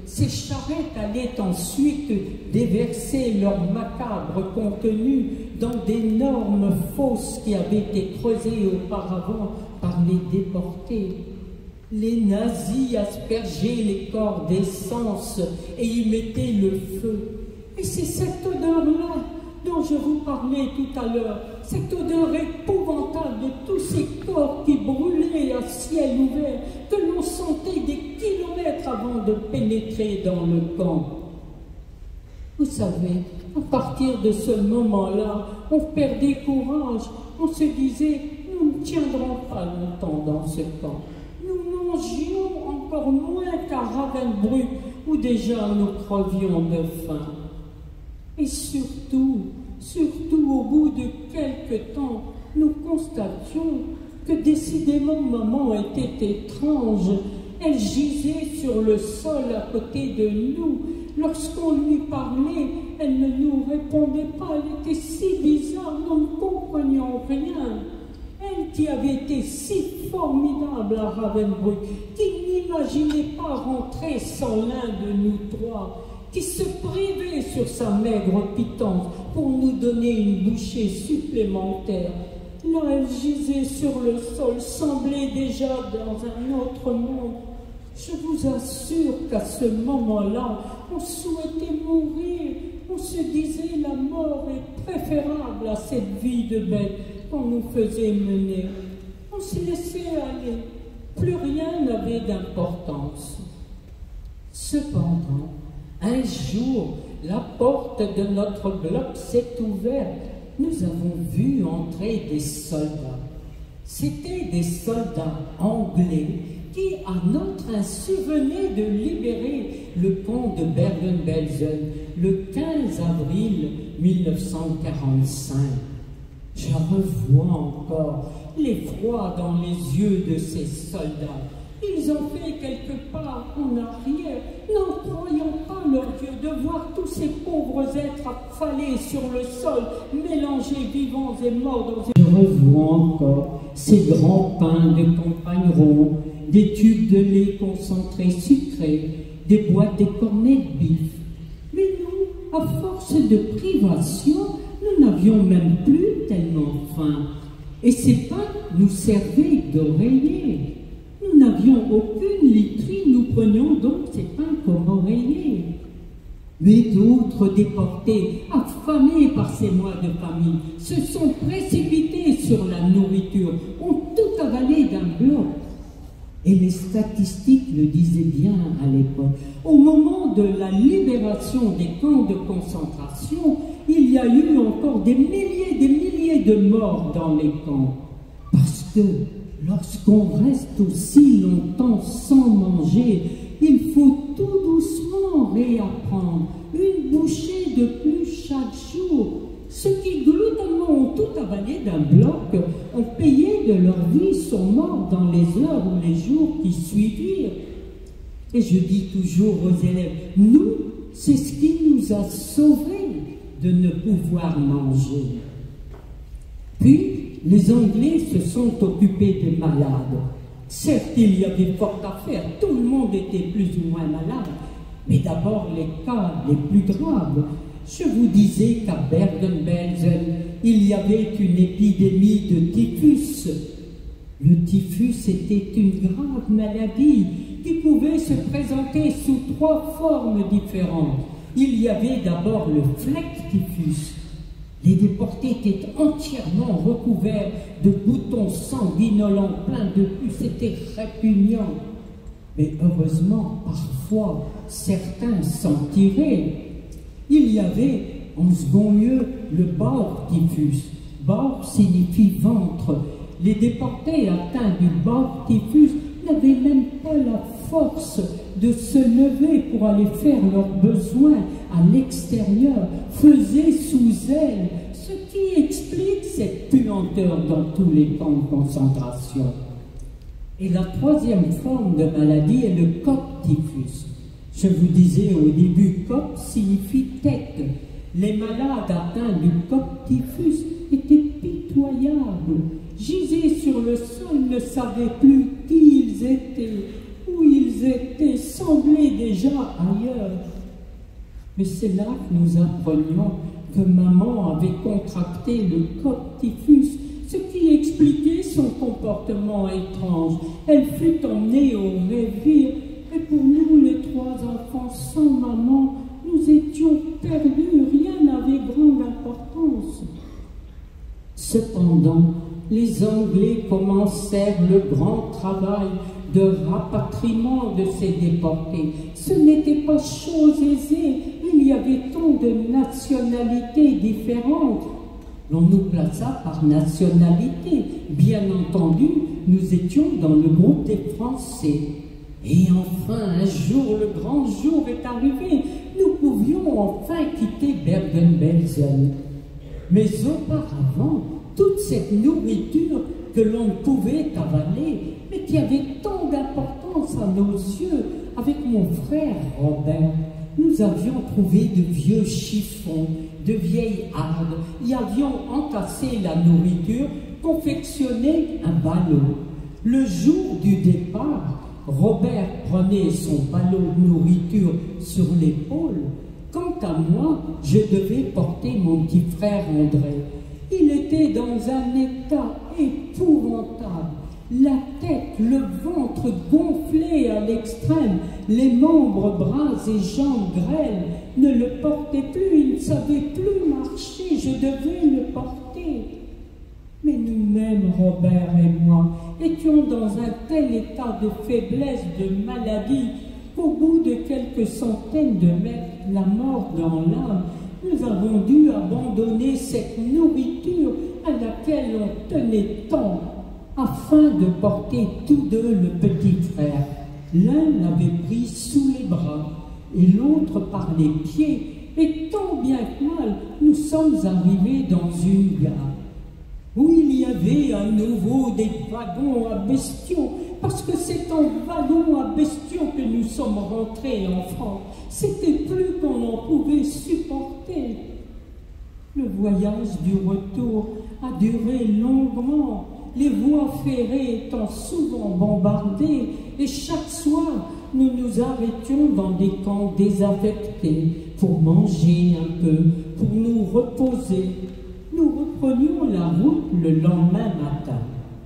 B: ces charrettes allaient ensuite déverser leur macabre contenu dans d'énormes fosses qui avaient été creusées auparavant par les déportés. Les nazis aspergeaient les corps d'essence et y mettaient le feu. Et c'est cette odeur-là dont je vous parlais tout à l'heure, cette odeur épouvantable de tous ces corps qui brûlaient à ciel ouvert, que l'on sentait des kilomètres avant de pénétrer dans le camp. Vous savez, à partir de ce moment-là, on perdait courage, on se disait, nous ne tiendrons pas longtemps dans ce camp. Nous mangions encore moins qu'à Ravensbrück, où déjà nous crevions de faim. Et surtout, surtout au bout de quelque temps, nous constations que décidément maman était étrange. Elle gisait sur le sol à côté de nous. Lorsqu'on lui parlait, elle ne nous répondait pas. Elle était si bizarre, nous ne comprenions rien. Elle qui avait été si formidable à Ravensbrück, qui n'imaginait pas rentrer sans l'un de nous trois, qui se privait sur sa maigre pitance pour nous donner une bouchée supplémentaire. Là, elle gisait sur le sol, semblait déjà dans un autre monde. Je vous assure qu'à ce moment-là, on souhaitait mourir. On se disait la mort est préférable à cette vie de bête qu'on nous faisait mener. On se laissait aller. Plus rien n'avait d'importance. Cependant, un jour, la porte de notre bloc s'est ouverte. Nous avons vu entrer des soldats. C'étaient des soldats anglais qui, à notre insu, venaient de libérer le camp de Bergen-Belsen le quinze avril mille neuf cent quarante-cinq. Je revois encore l'effroi dans les yeux de ces soldats. Ils ont fait quelques pas en arrière, n'en croyant pas leurs yeux de voir tous ces pauvres êtres affalés sur le sol, mélangés vivants et morts dans une... Je revois encore ces grands pains de campagne ronds, des tubes de lait concentré sucré, des boîtes et cornets de bif. Mais nous, à force de privation, nous n'avions même plus tellement faim. Et ces pains nous servaient d'oreillers. Nous n'avions aucune literie, nous prenions donc ces pains comme oreillers. Mais d'autres déportés, affamés par ces mois de famine, se sont précipités sur la nourriture, ont tout avalé d'un bloc. Et les statistiques le disaient bien à l'époque. Au moment de la libération des camps de concentration, il y a eu encore des milliers et des milliers de morts dans les camps. Parce que lorsqu'on reste aussi longtemps sans manger, il faut tout doucement réapprendre, une bouchée de plus chaque jour. Ceux qui gloutonnement ont tout avalé d'un bloc, ont payé de leur vie, sont morts dans les heures ou les jours qui suivirent. Et je dis toujours aux élèves, nous, c'est ce qui nous a sauvés de ne pouvoir manger. Puis, les Anglais se sont occupés des malades. Certes, il y avait fort à faire, tout le monde était plus ou moins malade, mais d'abord les cas les plus graves. Je vous disais qu'à Bergen-Belsen, il y avait une épidémie de typhus. Le typhus était une grave maladie qui pouvait se présenter sous trois formes différentes. Il y avait d'abord le fleck-typhus. Les déportés étaient entièrement recouverts de boutons sanguinolents pleins de pus. C'était répugnant. Mais heureusement, parfois, certains s'en tiraient. Il y avait, en second lieu, le Bauchtyphus. Bauch signifie ventre. Les déportés atteints du Bauchtyphus n'avaient même pas la force de se lever pour aller faire leurs besoins à l'extérieur, faisaient sous elle, ce qui explique cette puanteur dans tous les camps de concentration. Et la troisième forme de maladie est le Kopftyphus. Je vous disais au début, Kopf signifie tête. Les malades atteints du Kopftyphus étaient pitoyables, gisaient sur le sol, ne savaient plus qui ils étaient, où ils étaient, semblaient déjà ailleurs. Mais c'est là que nous apprenions que maman avait contracté le coctyphus, ce qui expliquait son comportement étrange. Elle fut emmenée au révire, et pour nous, les trois enfants sans maman, nous étions perdus, rien n'avait grande importance. Cependant, les Anglais commencèrent le grand travail de rapatriement de ces déportés. Ce n'était pas chose aisée, il y avait tant de nationalités différentes. L'on nous plaça par nationalité. Bien entendu, nous étions dans le groupe des Français. Et enfin, un jour, le grand jour est arrivé. Nous pouvions enfin quitter Bergen-Belsen. Mais auparavant, toute cette nourriture que l'on pouvait avaler, mais qui avait tant d'importance à nos yeux, avec mon frère Robert, nous avions trouvé de vieux chiffons, de vieilles hardes, y avions entassé la nourriture, confectionné un ballot. Le jour du départ, Robert prenait son ballot de nourriture sur l'épaule. Quant à moi, je devais porter mon petit frère André. Il était dans un état épouvantable. La tête, le ventre gonflé à l'extrême, les membres, bras et jambes grêles ne le portaient plus, il ne savait plus marcher, je devais le porter. Mais nous-mêmes, Robert et moi, étions dans un tel état de faiblesse, de maladie, qu'au bout de quelques centaines de mètres, la mort dans l'âme, nous avons dû abandonner cette nourriture à laquelle on tenait tant, afin de porter tous deux le petit frère. L'un l'avait pris sous les bras et l'autre par les pieds, et tant bien que mal, nous sommes arrivés dans une gare où il y avait à nouveau des wagons à bestiaux, parce que c'est en wagon à bestiaux que nous sommes rentrés en France. C'était plus qu'on en pouvait supporter. Le voyage du retour a duré longuement, les voies ferrées étant souvent bombardées, et chaque soir, nous nous arrêtions dans des camps désaffectés pour manger un peu, pour nous reposer. Nous reprenions la route le lendemain matin.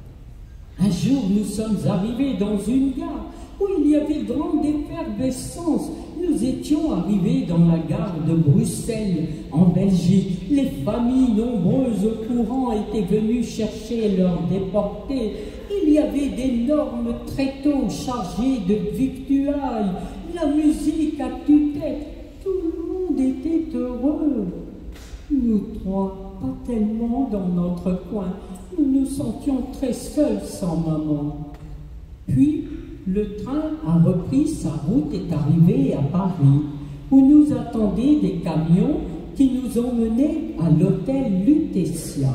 B: Un jour, nous sommes arrivés dans une gare où il y avait grande effervescence. Nous étions arrivés dans la gare de Bruxelles, en Belgique. Les familles nombreuses au courant étaient venues chercher leurs déportés. Il y avait d'énormes tréteaux chargés de victuailles, la musique à tue-tête. Tout le monde était heureux. Nous trois, pas tellement dans notre coin. Nous nous sentions très seuls sans maman. Puis, le train a repris sa route et est arrivé à Paris, où nous attendaient des camions qui nous emmenaient à l'hôtel Lutetia.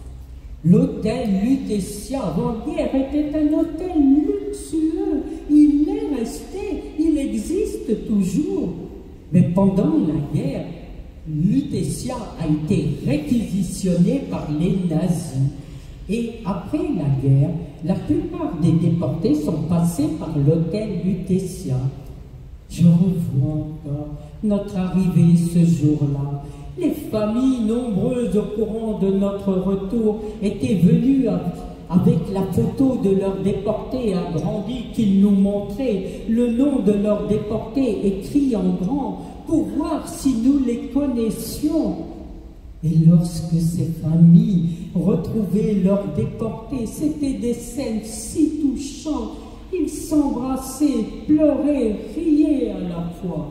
B: L'hôtel Lutetia, avant-guerre, était un hôtel luxueux. Il est resté, il existe toujours. Mais pendant la guerre, Lutetia a été réquisitionné par les nazis. Et après la guerre, la plupart des déportés sont passés par l'hôtel Lutetia. Je revois encore notre arrivée ce jour-là. Les familles nombreuses au courant de notre retour étaient venues avec la photo de leurs déportés agrandis qu'ils nous montraient, le nom de leurs déportés écrit en grand, pour voir si nous les connaissions. Et lorsque ces familles retrouvaient leurs déportés, c'était des scènes si touchantes. Ils s'embrassaient, pleuraient, riaient à la fois.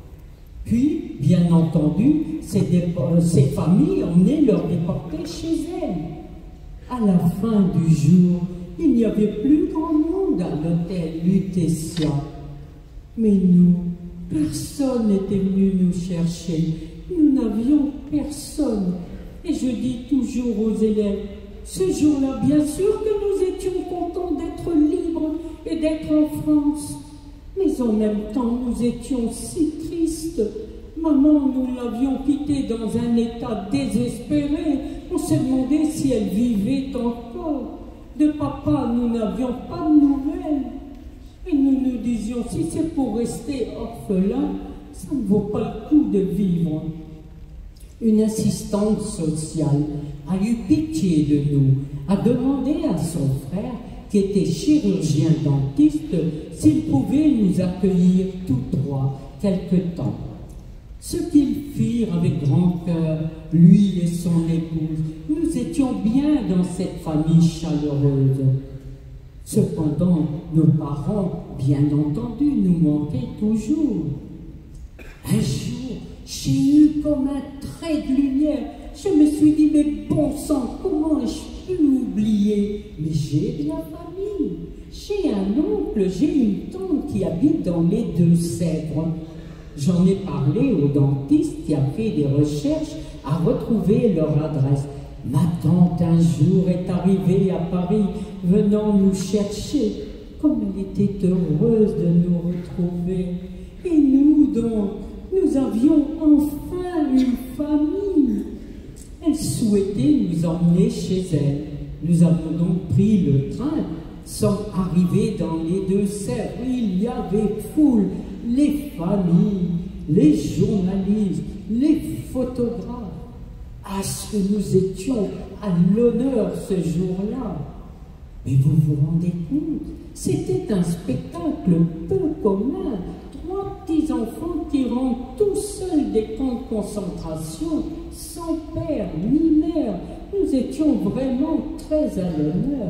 B: Puis, bien entendu, ces, ces familles emmenaient leurs déportés chez elles. À la fin du jour, il n'y avait plus grand monde à l'hôtel Lutetia. Mais nous, personne n'était venu nous chercher. Nous n'avions personne. Et je dis toujours aux élèves, ce jour-là, bien sûr que nous étions contents d'être libres et d'être en France. Mais en même temps, nous étions si tristes. Maman, nous l'avions quittée dans un état désespéré. On se demandait si elle vivait encore. De papa, nous n'avions pas de nouvelles. Et nous nous disions, si c'est pour rester orphelins, ça ne vaut pas le coup de vivre. Une assistante sociale a eu pitié de nous, a demandé à son frère, qui était chirurgien dentiste, s'il pouvait nous accueillir tous trois quelque temps. Ce qu'ils firent avec grand cœur, lui et son épouse. Nous étions bien dans cette famille chaleureuse. Cependant, nos parents, bien entendu, nous manquaient toujours. Un jour, j'ai eu comme un trait de lumière. Je me suis dit, mais bon sang, comment ai-je pu oublier? Mais j'ai de la famille. J'ai un oncle, j'ai une tante qui habite dans les Deux-Sèvres. J'en ai parlé au dentiste qui a fait des recherches à retrouver leur adresse. Ma tante un jour est arrivée à Paris, venant nous chercher. Comme elle était heureuse de nous retrouver. Et nous donc, nous avions enfin une famille. Elle souhaitait nous emmener chez elle. Nous avons donc pris le train, sommes arrivés dans les Deux-Sèvres. Il y avait foule, les familles, les journalistes, les photographes. Ah, ce que nous étions à l'honneur ce jour-là. Mais vous vous rendez compte, c'était un spectacle peu commun. Trois petits-enfants qui rentrent tout seuls des camps de concentration, sans père ni mère. Nous étions vraiment très à l'honneur.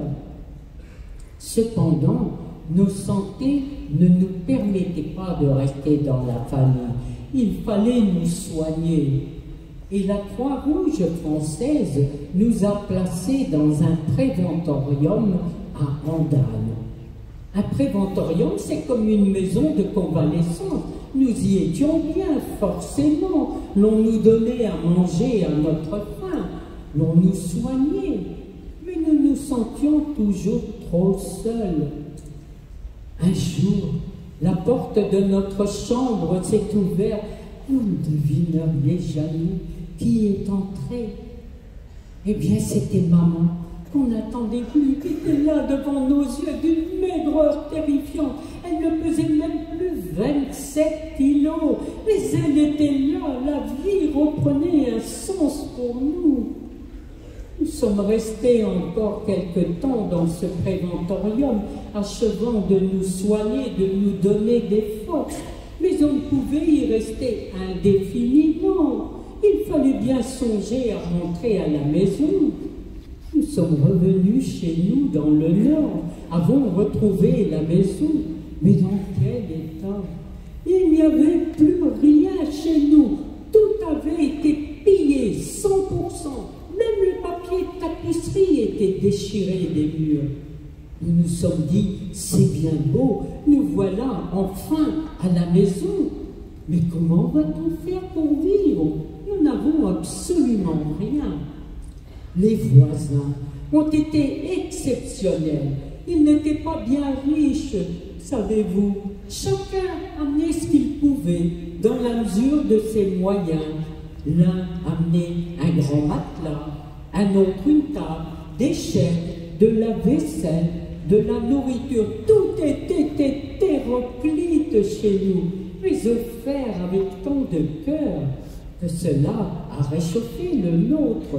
B: Cependant, nos santé ne nous permettait pas de rester dans la famille. Il fallait nous soigner. Et la Croix-Rouge française nous a placés dans un préventorium à Andane. Un préventorium, c'est comme une maison de convalescence. Nous y étions bien, forcément. L'on nous donnait à manger à notre faim. L'on nous soignait. Mais nous nous sentions toujours trop seuls. Un jour, la porte de notre chambre s'est ouverte. Vous ne devineriez jamais qui est entré. Eh bien, c'était maman, qu'on n'attendait plus, qui était là devant nos yeux d'une maigreur terrifiante. Elle ne pesait même plus vingt-sept kilos, mais elle était là, la vie reprenait un sens pour nous. Nous sommes restés encore quelque temps dans ce préventorium, achevant de nous soigner, de nous donner des forces. Mais on ne pouvait y rester indéfiniment. Il fallait bien songer à rentrer à la maison. Nous sommes revenus chez nous dans le Nord, avons retrouvé la maison. Mais dans quel état? Il n'y avait plus rien chez nous. Tout avait été pillé, cent pour cent. Même le papier de tapisserie était déchiré des murs. Nous nous sommes dit, c'est bien beau, nous voilà enfin à la maison. Mais comment va-t-on faire pour vivre? Nous n'avons absolument rien. Les voisins ont été exceptionnels. Ils n'étaient pas bien riches, savez-vous. Chacun amenait ce qu'il pouvait, dans la mesure de ses moyens. L'un amenait un grand matelas, un autre une table, des chaises, de la vaisselle, de la nourriture. Tout était hétéroclite chez nous, mais offert avec tant de cœur que cela a réchauffé le nôtre.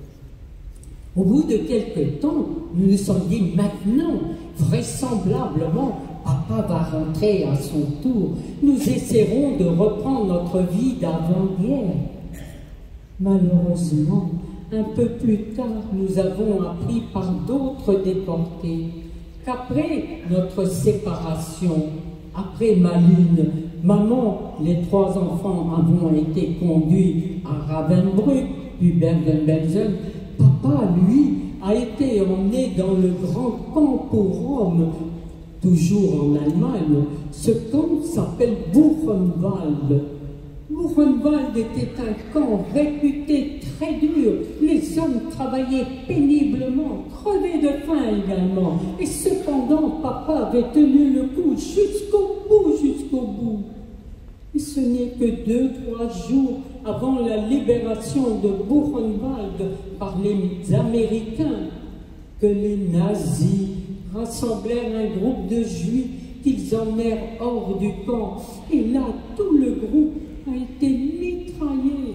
B: Au bout de quelque temps, nous nous sommes dit, maintenant, vraisemblablement, papa va rentrer à son tour. Nous essaierons de reprendre notre vie d'avant-guerre. Malheureusement, un peu plus tard, nous avons appris par d'autres déportés qu'après notre séparation, après ma lune, maman, les trois enfants avons été conduits à Ravensbrück, puis Bergen-Belsen. Papa, lui, a été emmené dans le grand camp pour hommes, toujours en Allemagne. Ce camp s'appelle Buchenwald. Buchenwald était un camp réputé très dur. Les hommes travaillaient péniblement, crevaient de faim également. Et cependant, papa avait tenu le coup jusqu'au bout, jusqu'au bout. Et ce n'est que deux, trois jours avant la libération de Buchenwald par les Américains que les nazis rassemblèrent un groupe de Juifs qu'ils emmenèrent hors du camp. Et là, tout le groupe a été mitraillé.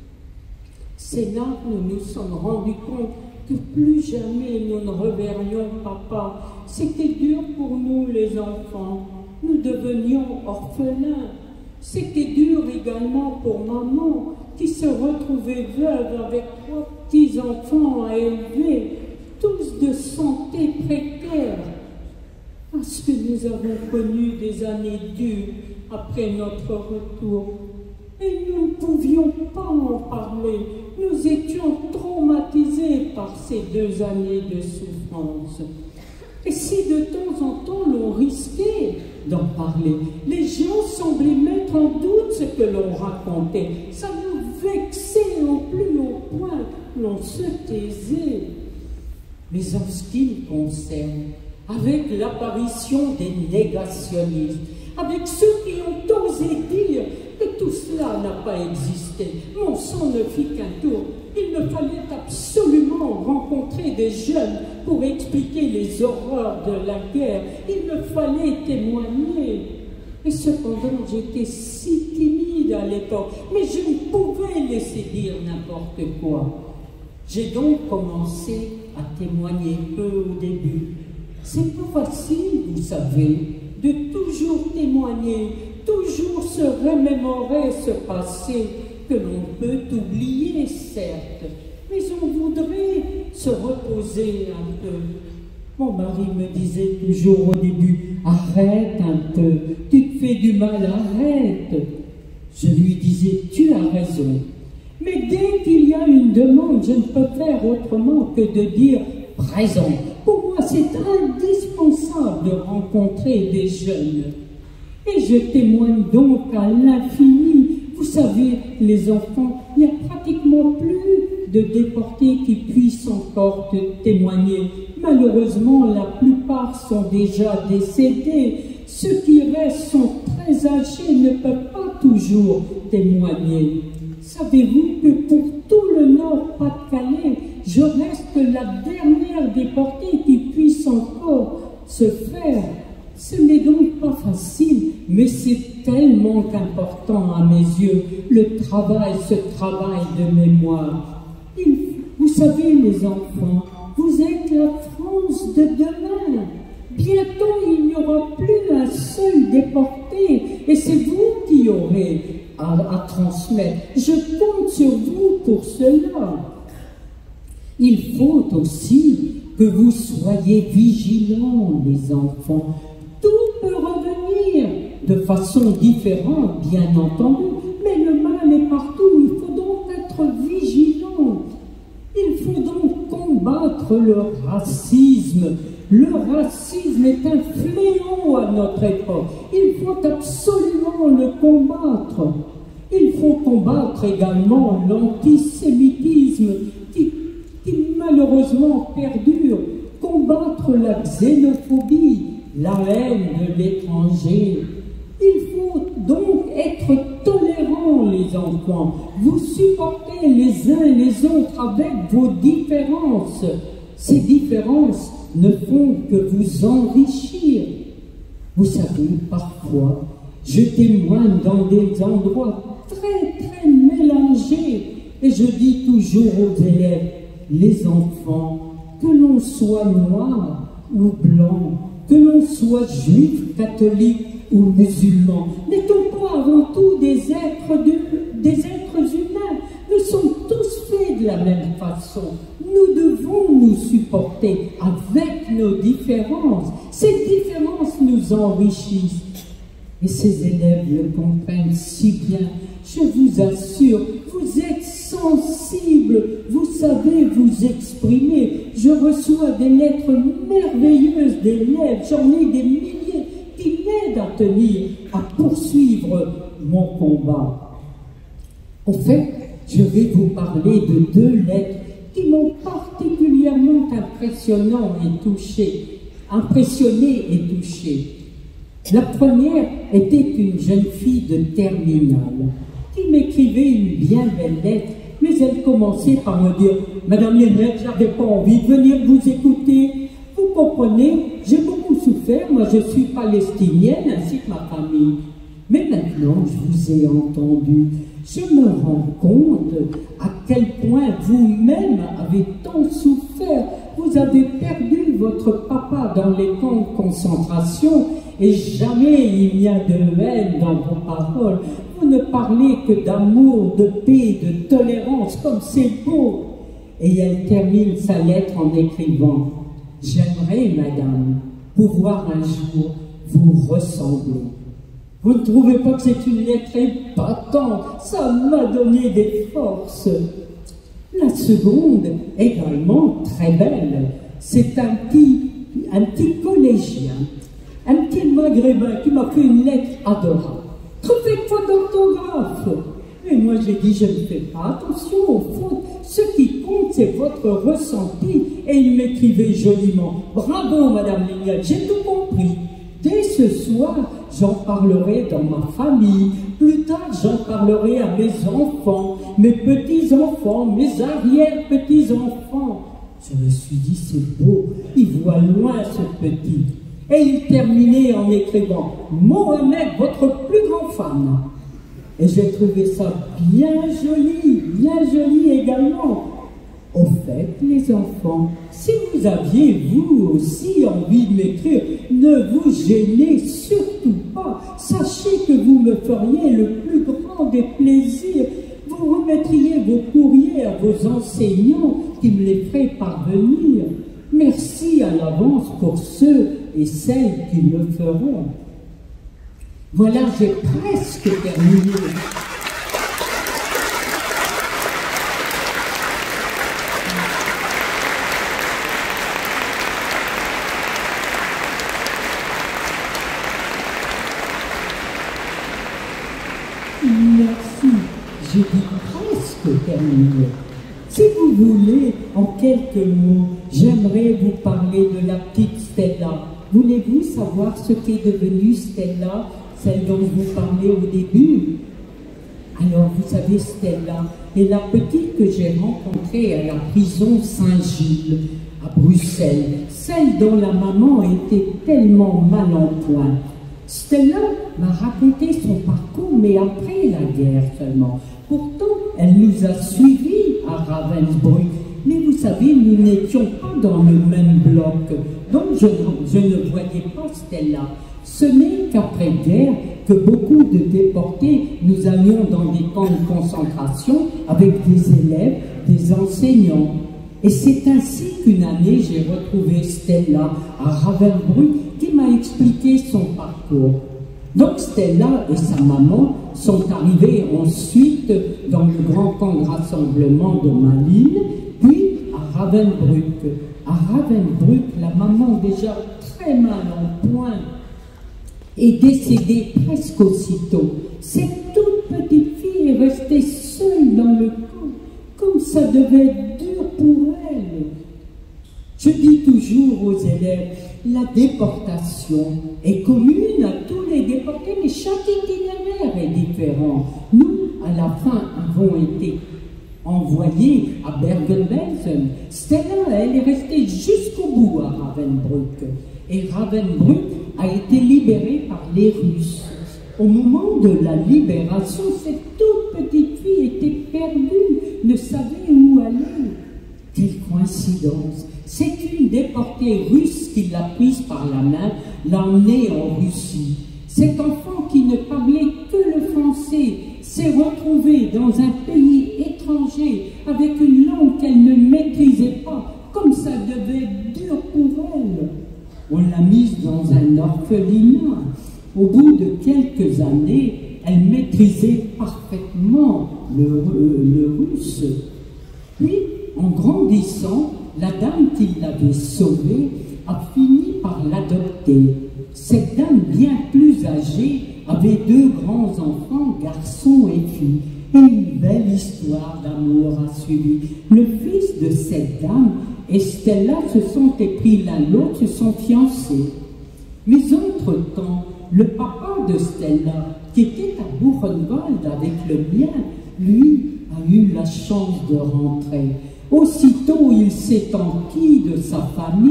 B: C'est là que nous nous sommes rendus compte que plus jamais nous ne reverrions papa. C'était dur pour nous, les enfants. Nous devenions orphelins. C'était dur également pour maman, qui se retrouvait veuve avec trois petits-enfants à élever, tous de santé précaire. Parce que nous avons connu des années dures après notre retour. Et nous ne pouvions pas en parler. Nous étions traumatisés par ces deux années de souffrance. Et si de temps en temps l'on risquait d'en parler, les gens semblaient mettre en doute ce que l'on racontait. Ça nous vexait au plus haut point, l'on se taisait. Mais en ce qui me concerne, avec l'apparition des négationnistes, avec ceux qui ont osé dire que tout cela n'a pas existé, mon sang ne fit qu'un tour. Il me fallait absolument rencontrer des jeunes pour expliquer les horreurs de la guerre. Il me fallait témoigner. Et cependant, j'étais si timide à l'époque, mais je ne pouvais laisser dire n'importe quoi. J'ai donc commencé à témoigner peu au début. C'est pas facile, vous savez, de toujours témoigner, toujours se remémorer ce passé que l'on peut oublier, certes, mais on voudrait se reposer un peu. Mon mari me disait toujours au début, arrête un peu, tu te fais du mal, arrête. Je lui disais, tu as raison. Mais dès qu'il y a une demande, je ne peux faire autrement que de dire présent. Pour moi, c'est indispensable de rencontrer des jeunes. Et je témoigne donc à l'infini. Vous savez, les enfants, il n'y a pratiquement plus de déportés qui puissent encore témoigner. Malheureusement, la plupart sont déjà décédés. Ceux qui restent sont très âgés, ne peuvent pas toujours témoigner. Savez-vous que pour tout le Nord-Pas-de-Calais, je reste la dernière déportée qui puisse encore se faire? Ce n'est donc pas facile, mais c'est tellement important à mes yeux, le travail, ce travail de mémoire. Il, vous savez, les enfants, vous êtes la France de demain. Bientôt, il n'y aura plus un seul déporté, et c'est vous qui aurez à, à transmettre. Je compte sur vous pour cela. Il faut aussi que vous soyez vigilants, les enfants. Tout peut revenir de façon différente, bien entendu, mais le mal est partout. Il faut donc être vigilant. Il faut donc combattre le racisme. Le racisme est un fléau à notre époque. Il faut absolument le combattre. Il faut combattre également l'antisémitisme qui, qui malheureusement perdure. Combattre la xénophobie, la haine de l'étranger. Il faut donc être tolérants, les enfants. Vous supportez les uns les autres avec vos différences. Ces différences ne font que vous enrichir. Vous savez, parfois, je témoigne dans des endroits très, très mélangés. Et je dis toujours aux élèves, les enfants, que l'on soit noir ou blanc, que l'on soit juif, catholique ou musulman, n'est-on pas avant tout des êtres, de, des êtres humains? Nous sommes tous faits de la même façon. Nous devons nous supporter avec nos différences. Ces différences nous enrichissent. Et ces élèves le comprennent si bien. Je vous assure, vous êtes sensibles, vous savez vous exprimer. Je reçois des lettres merveilleuses d'élèves, j'en ai des milliers qui m'aident à tenir, à poursuivre mon combat. En fait, je vais vous parler de deux lettres qui m'ont particulièrement impressionnant et touché, impressionné et touché. La première était une jeune fille de terminale qui m'écrivait une bien belle lettre, mais elle commençait par me dire « Madame Lénette, je n'avais pas envie de venir vous écouter. Vous comprenez, j'ai beaucoup souffert. souffert, moi je suis palestinienne ainsi que ma famille. Mais maintenant je vous ai entendu, je me rends compte à quel point vous-même avez tant souffert. Vous avez perdu votre papa dans les camps de concentration et jamais il n'y a de haine dans vos paroles. Vous ne parlez que d'amour, de paix, de tolérance, comme c'est beau. Et elle termine sa lettre en écrivant « J'aimerais, madame, pouvoir un jour vous ressembler. » Vous ne trouvez pas que c'est une lettre épatante? Ça m'a donné des forces. La seconde, également très belle, c'est un petit, un petit collégien, un petit maghrébin qui m'a fait une lettre adorable. Trouvez de faute d'orthographe. Et moi j'ai dit, je ne fais pas attention aux fautes. Ce qui compte, c'est votre ressenti. Et il m'écrivait joliment. Bravo, Madame Lignal, j'ai tout compris. Dès ce soir, j'en parlerai dans ma famille. Plus tard, j'en parlerai à mes enfants, mes petits-enfants, mes arrière-petits-enfants. Je me suis dit, c'est beau, il voit loin ce petit. Et il terminait en écrivant « Mohamed, votre plus grand fan ». Et j'ai trouvé ça bien joli, bien joli également. Au fait, les enfants, si vous aviez vous aussi envie de m'écrire, ne vous gênez surtout pas. Sachez que vous me feriez le plus grand des plaisirs. Vous remettriez vos courriers à vos enseignants qui me les feraient parvenir. Merci à l'avance pour ceux et celles qui le feront. Voilà, j'ai presque terminé. Merci, j'ai dit presque terminé. Si vous voulez, en quelques mots, j'aimerais vous parler de la petite Stella. Voulez-vous savoir ce qu'est devenue Stella, celle dont je vous parlais au début? Alors, vous savez, Stella est la petite que j'ai rencontrée à la prison Saint-Gilles, à Bruxelles, celle dont la maman était tellement mal en point. Stella m'a raconté son parcours, mais après la guerre seulement. Pourtant, elle nous a suivis à Ravensbrück. Mais vous savez, nous n'étions pas dans le même bloc, donc je, je ne voyais pas Stella. Ce n'est qu'après-guerre que beaucoup de déportés, nous allions dans des camps de concentration avec des élèves, des enseignants. Et c'est ainsi qu'une année, j'ai retrouvé Stella à Ravensbrück qui m'a expliqué son parcours. Donc Stella et sa maman sont arrivées ensuite dans le grand camp de rassemblement de Malines, puis à Ravensbrück. À Ravensbrück, la maman, déjà très mal en point, est décédée presque aussitôt. Cette toute petite fille est restée seule dans le camp, comme ça devait être dur pour elle. Je dis toujours aux élèves, la déportation est commune à tous les déportés, mais chaque itinéraire est différent. Nous, à la fin, avons été envoyés à Bergen-Belsen. Stella, elle est restée jusqu'au bout à Ravensbrück. Et Ravensbrück a été libérée par les Russes. Au moment de la libération, cette toute petite fille était perdue, ne savait où aller. Quelle coïncidence! C'est une déportée russe qui l'a prise par la main, l'a emmenée en Russie. Cet enfant qui ne parlait que le français s'est retrouvé dans un pays étranger avec une langue qu'elle ne maîtrisait pas, comme ça devait être dur pour elle. On l'a mise dans un orphelinat. Au bout de quelques années, elle maîtrisait parfaitement le, le russe. Puis, en grandissant, la dame qui l'avait sauvée a fini par l'adopter. Cette dame, bien plus âgée, avait deux grands-enfants, garçons et filles. Et une belle histoire d'amour a suivi. Le fils de cette dame et Stella se sont épris l'un l'autre, se sont fiancés. Mais entre-temps, le papa de Stella, qui était à Buchenwald avec le mien, lui a eu la chance de rentrer. Aussitôt, il s'est enquis de sa famille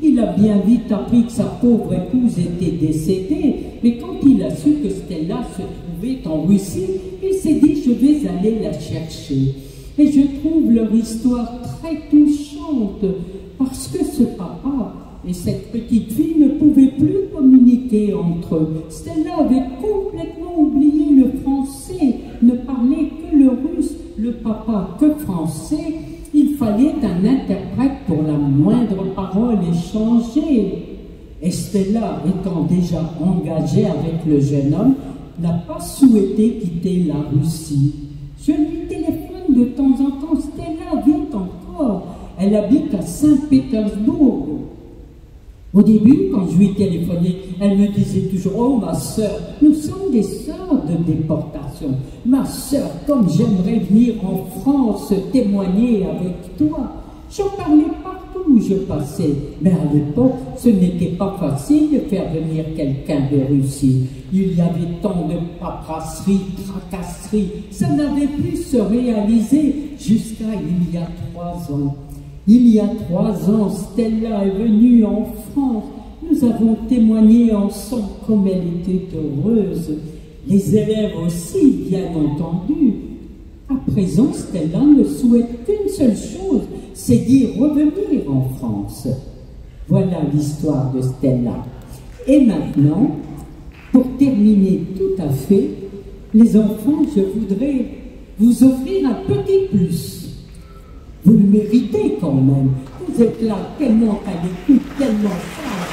B: Il a bien vite appris que sa pauvre épouse était décédée, mais quand il a su que Stella se trouvait en Russie, il s'est dit « je vais aller la chercher ». Et je trouve leur histoire très touchante, parce que ce papa et cette petite fille ne pouvaient plus communiquer entre eux. Stella avait complètement oublié le français, ne parlait que le russe, le papa que français. Il fallait un interprète pour la moindre parole échangée. Et Stella, étant déjà engagée avec le jeune homme, n'a pas souhaité quitter la Russie. Je lui téléphone de temps en temps. Stella vit encore. Elle habite à Saint-Pétersbourg. Au début, quand je lui téléphonais, elle me disait toujours « Oh, ma sœur, nous sommes des sœurs de déportation. Ma sœur, comme j'aimerais venir en France témoigner avec toi. » J'en parlais partout où je passais. Mais à l'époque, ce n'était pas facile de faire venir quelqu'un de Russie. Il y avait tant de paperasserie, tracasserie. Ça n'avait pu se réaliser jusqu'à il y a trois ans. Il y a trois ans, Stella est venue en France. Nous avons témoigné ensemble comme elle était heureuse. Les élèves aussi, bien entendu. À présent, Stella ne souhaite qu'une seule chose, c'est d'y revenir en France. Voilà l'histoire de Stella. Et maintenant, pour terminer tout à fait, les enfants, je voudrais vous offrir un petit plus. Vous le méritez quand même. Vous êtes là tellement à l'écoute, tellement fort.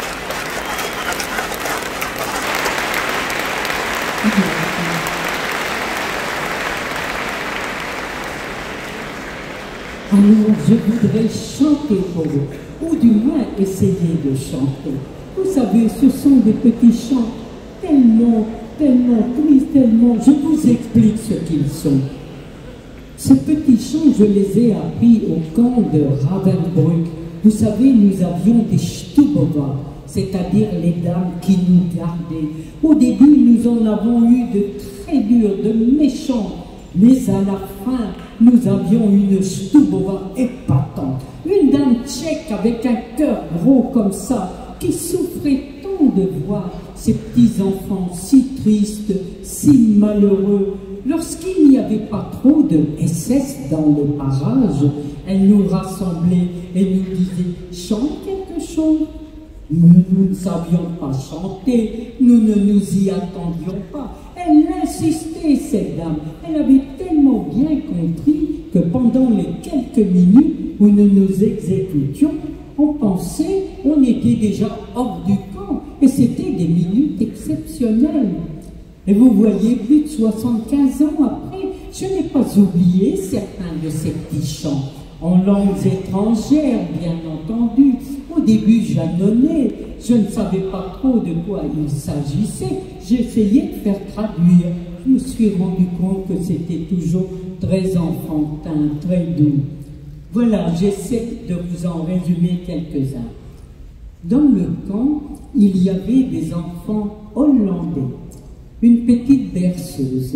B: Alors, je voudrais chanter pour vous, ou du moins essayer de chanter. Vous savez, ce sont des petits chants tellement, tellement tristes, tellement... Je vous explique ce qu'ils sont. Ces petits chants, je les ai appris au camp de Ravensbrück. Vous savez, nous avions des Stubova, c'est-à-dire les dames qui nous gardaient. Au début, nous en avons eu de très durs, de méchants. Mais à la fin, nous avions une Stubova épatante. Une dame tchèque avec un cœur gros comme ça, qui souffrait tant de voir ces petits-enfants si tristes, si malheureux. Lorsqu'il n'y avait pas trop de S S dans les parages, elle nous rassemblait et nous disait « Chante quelque chose ». Nous, nous ne savions pas chanter, nous ne nous y attendions pas. Elle insistait, cette dame. Elle avait tellement bien compris que pendant les quelques minutes où nous nous exécutions, on pensait, on était déjà hors du camp et c'était des minutes exceptionnelles. Et vous voyez, plus de soixante-quinze ans après, je n'ai pas oublié certains de ces petits chants, en langues étrangères, bien entendu. Au début, j'annonnais, je ne savais pas trop de quoi il s'agissait, j'essayais de faire traduire. Je me suis rendu compte que c'était toujours très enfantin, très doux. Voilà, j'essaie de vous en résumer quelques-uns. Dans le camp, il y avait des enfants hollandais. Une petite berceuse.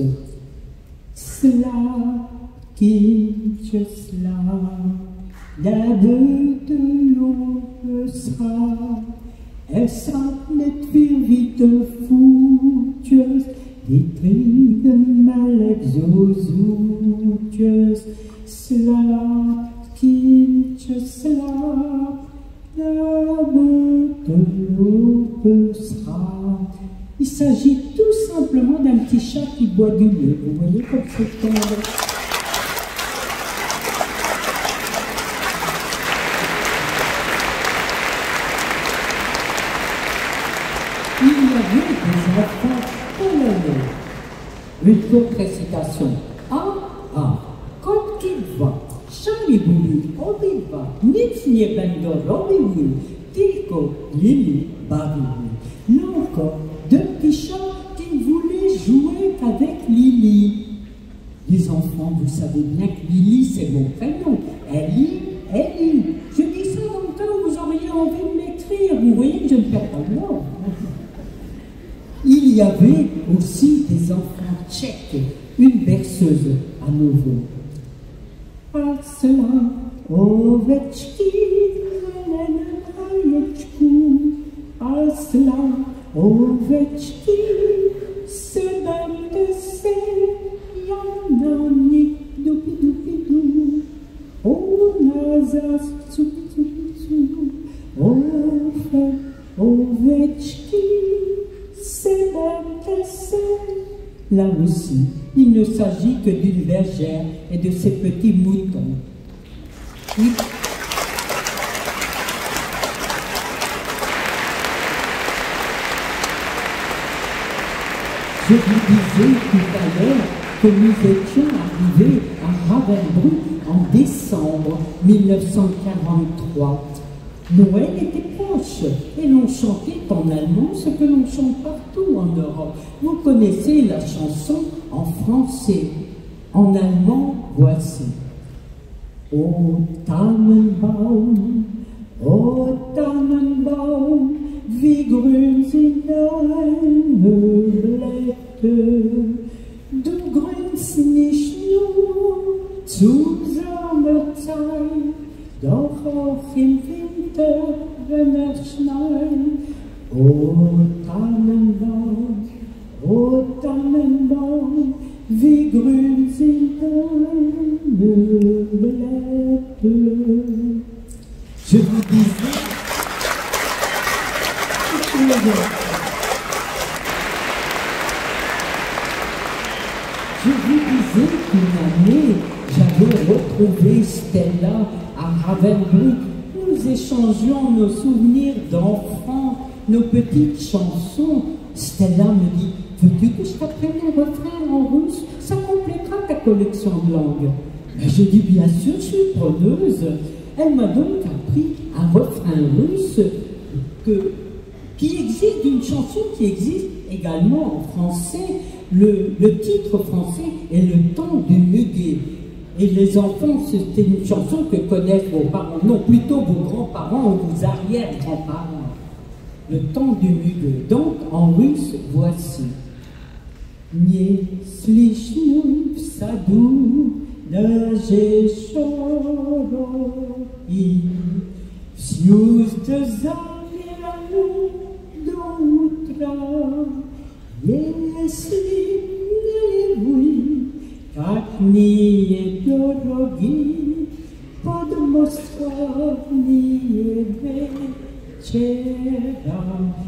B: Slaap, kindje, slaap, daar buiten lopen schaap. Er zat met vier witte voetjes, die drinken melk zo zoetjes. Slaap, kindje, slaap, daar buiten lopen schaap. Il s'agit tout simplement d'un petit chat qui boit du lait. Vous voyez comme c'est tendre. Il y avait des enfants polonais. Une autre récitation. Ah, ah, kot kidwa, szalibuli, obidwa, nic nie będą robiły, tylko lili bawiły. Là encore, deux petits chats qui ne voulaient jouer qu'avec Lily. Les enfants, vous savez bien que Lily, c'est mon prénom. Ellie, Ellie. Je dis ça dans le cas où vous auriez envie de m'écrire. Vous voyez que je ne perds pas de l'ordre. Il y avait aussi des enfants tchèques, une berceuse à nouveau. Pasla, ovečky, Aslan, ovečky, sedm deset, Jana, dupi, dupi, du. Ona zas, cup, cup, cup, ove, ovečky, sedm deset. Là aussi, il ne s'agit que d'une bergère et de ses petits moutons. Oui. Je vous disais tout à l'heure que nous étions arrivés à Ravensbrück en décembre mille neuf cent quarante-trois. Noël était proche et l'on chantait en allemand ce que l'on chante partout en Europe. Vous connaissez la chanson en français. En allemand, voici. O Tannenbaum, o Tannenbaum, wie grün sind deine Blätter. Du grünst nicht nur zur Sommerzeit, doch auch im Winter, wenn es schneit. O Tannenbaum, o Tannenbaum, wie grün sind deine Blätter. Je vous disais, je vous disais qu'une année, j'avais retrouvé Stella à Ravensbrück. Nous échangions nos souvenirs d'enfants, nos petites chansons. Stella me dit, veux-tu que je t'apprenne un refrain en russe? Ça complétera ta collection de langues. Mais je dis, bien sûr, je suis preneuse. Elle m'a donc appris un refrain russe que, qui existe, d'une chanson qui existe également en français. Le, le titre français est Le temps du muguet. Et les enfants, c'était une chanson que connaissent vos parents, non, plutôt vos grands-parents ou vos arrière-grands-parents. Le temps du muguet. Donc, en russe, voici. Nie slishnu w sadu leży szoroi, wśród zawierają do jutra. Jeśli nie wuj, tak nie drogi, pod mostami wieczera.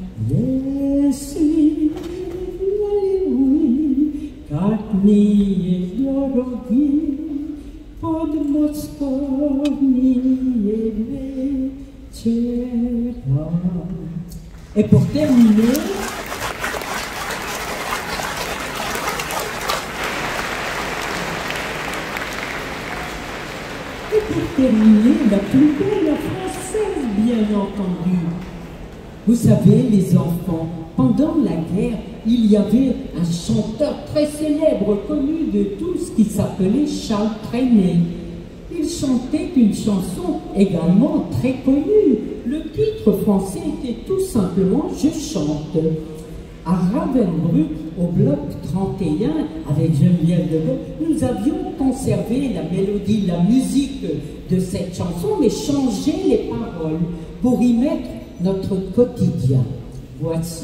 B: Jeśli nie wuj, tak nie drogi, pod mostami wieczera. Et pour terminer, pour terminer, la plus belle, la française, bien entendu. Vous savez, les enfants, pendant la guerre, il y avait un chanteur très célèbre, connu de tous, qui s'appelait Charles Trenet. Il chantait une chanson également très connue. Le titre français était tout simplement « Je chante ». À Ravensbrück, au bloc trente et un, avec Geneviève de Gaulle, nous avions conservé la mélodie, la musique de cette chanson, mais changé les paroles pour y mettre notre quotidien. Voici.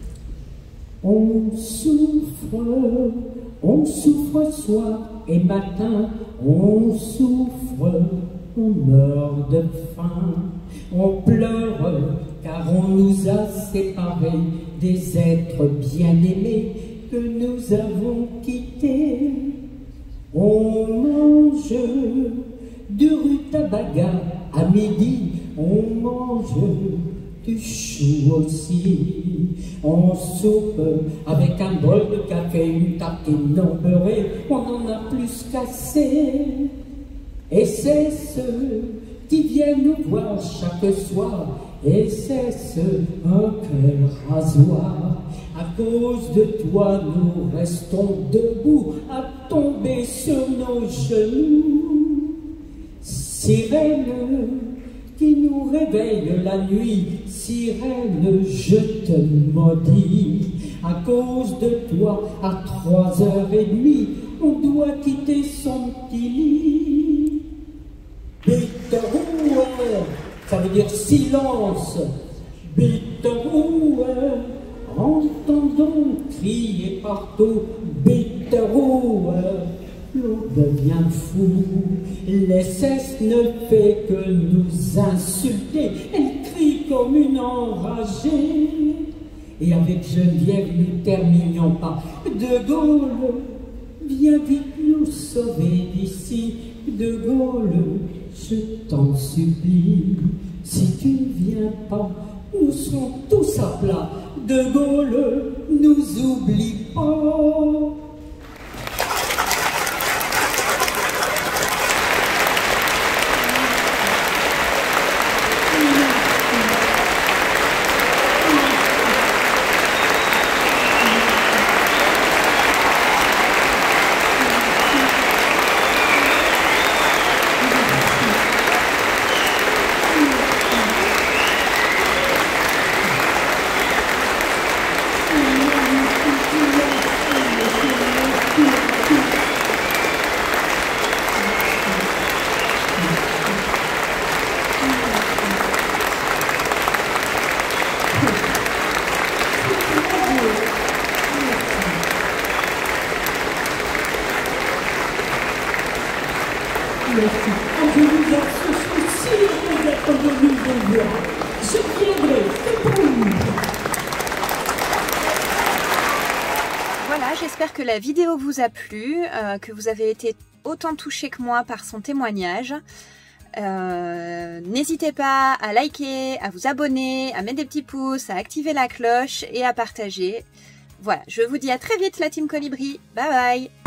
B: On souffre, on souffre soir et matin, on souffre, on meurt de faim, on pleure car on nous a séparés des êtres bien-aimés que nous avons quittés. On mange du rutabaga à midi, on mange du chou aussi. On soupe avec un bol de café, une tartine non beurrée, on en a plus qu'assez. Et c'est ceux qui viennent nous voir chaque soir, et c'est un cœur rasoir. À cause de toi, nous restons debout, à tomber sur nos genoux. Sirène qui nous réveille la nuit, sirène, je te maudis. À cause de toi, à trois heures et demie, on doit quitter son petit lit. Bitte Ruhe, ça veut dire silence. Bitte Bitterroue, entendons crier partout Bitterroue. L'on devient fou, l'S S ne fait que nous insulter, elle crie comme une enragée. Et avec Geneviève nous terminions pas. De Gaulle, viens vite nous sauver d'ici. De Gaulle, je t'en supplie, si tu ne viens pas, nous serons tous à plat. De Gaulle, nous oublie pas. Je vous assure si vous êtes venus me voir. Je viendrai, c'est promis.
A: Voilà, j'espère que la vidéo vous a plu, euh, que vous avez été autant touchés que moi par son témoignage. Euh, N'hésitez pas à liker, à vous abonner, à mettre des petits pouces, à activer la cloche et à partager. Voilà, je vous dis à très vite la Team Colibri. Bye bye!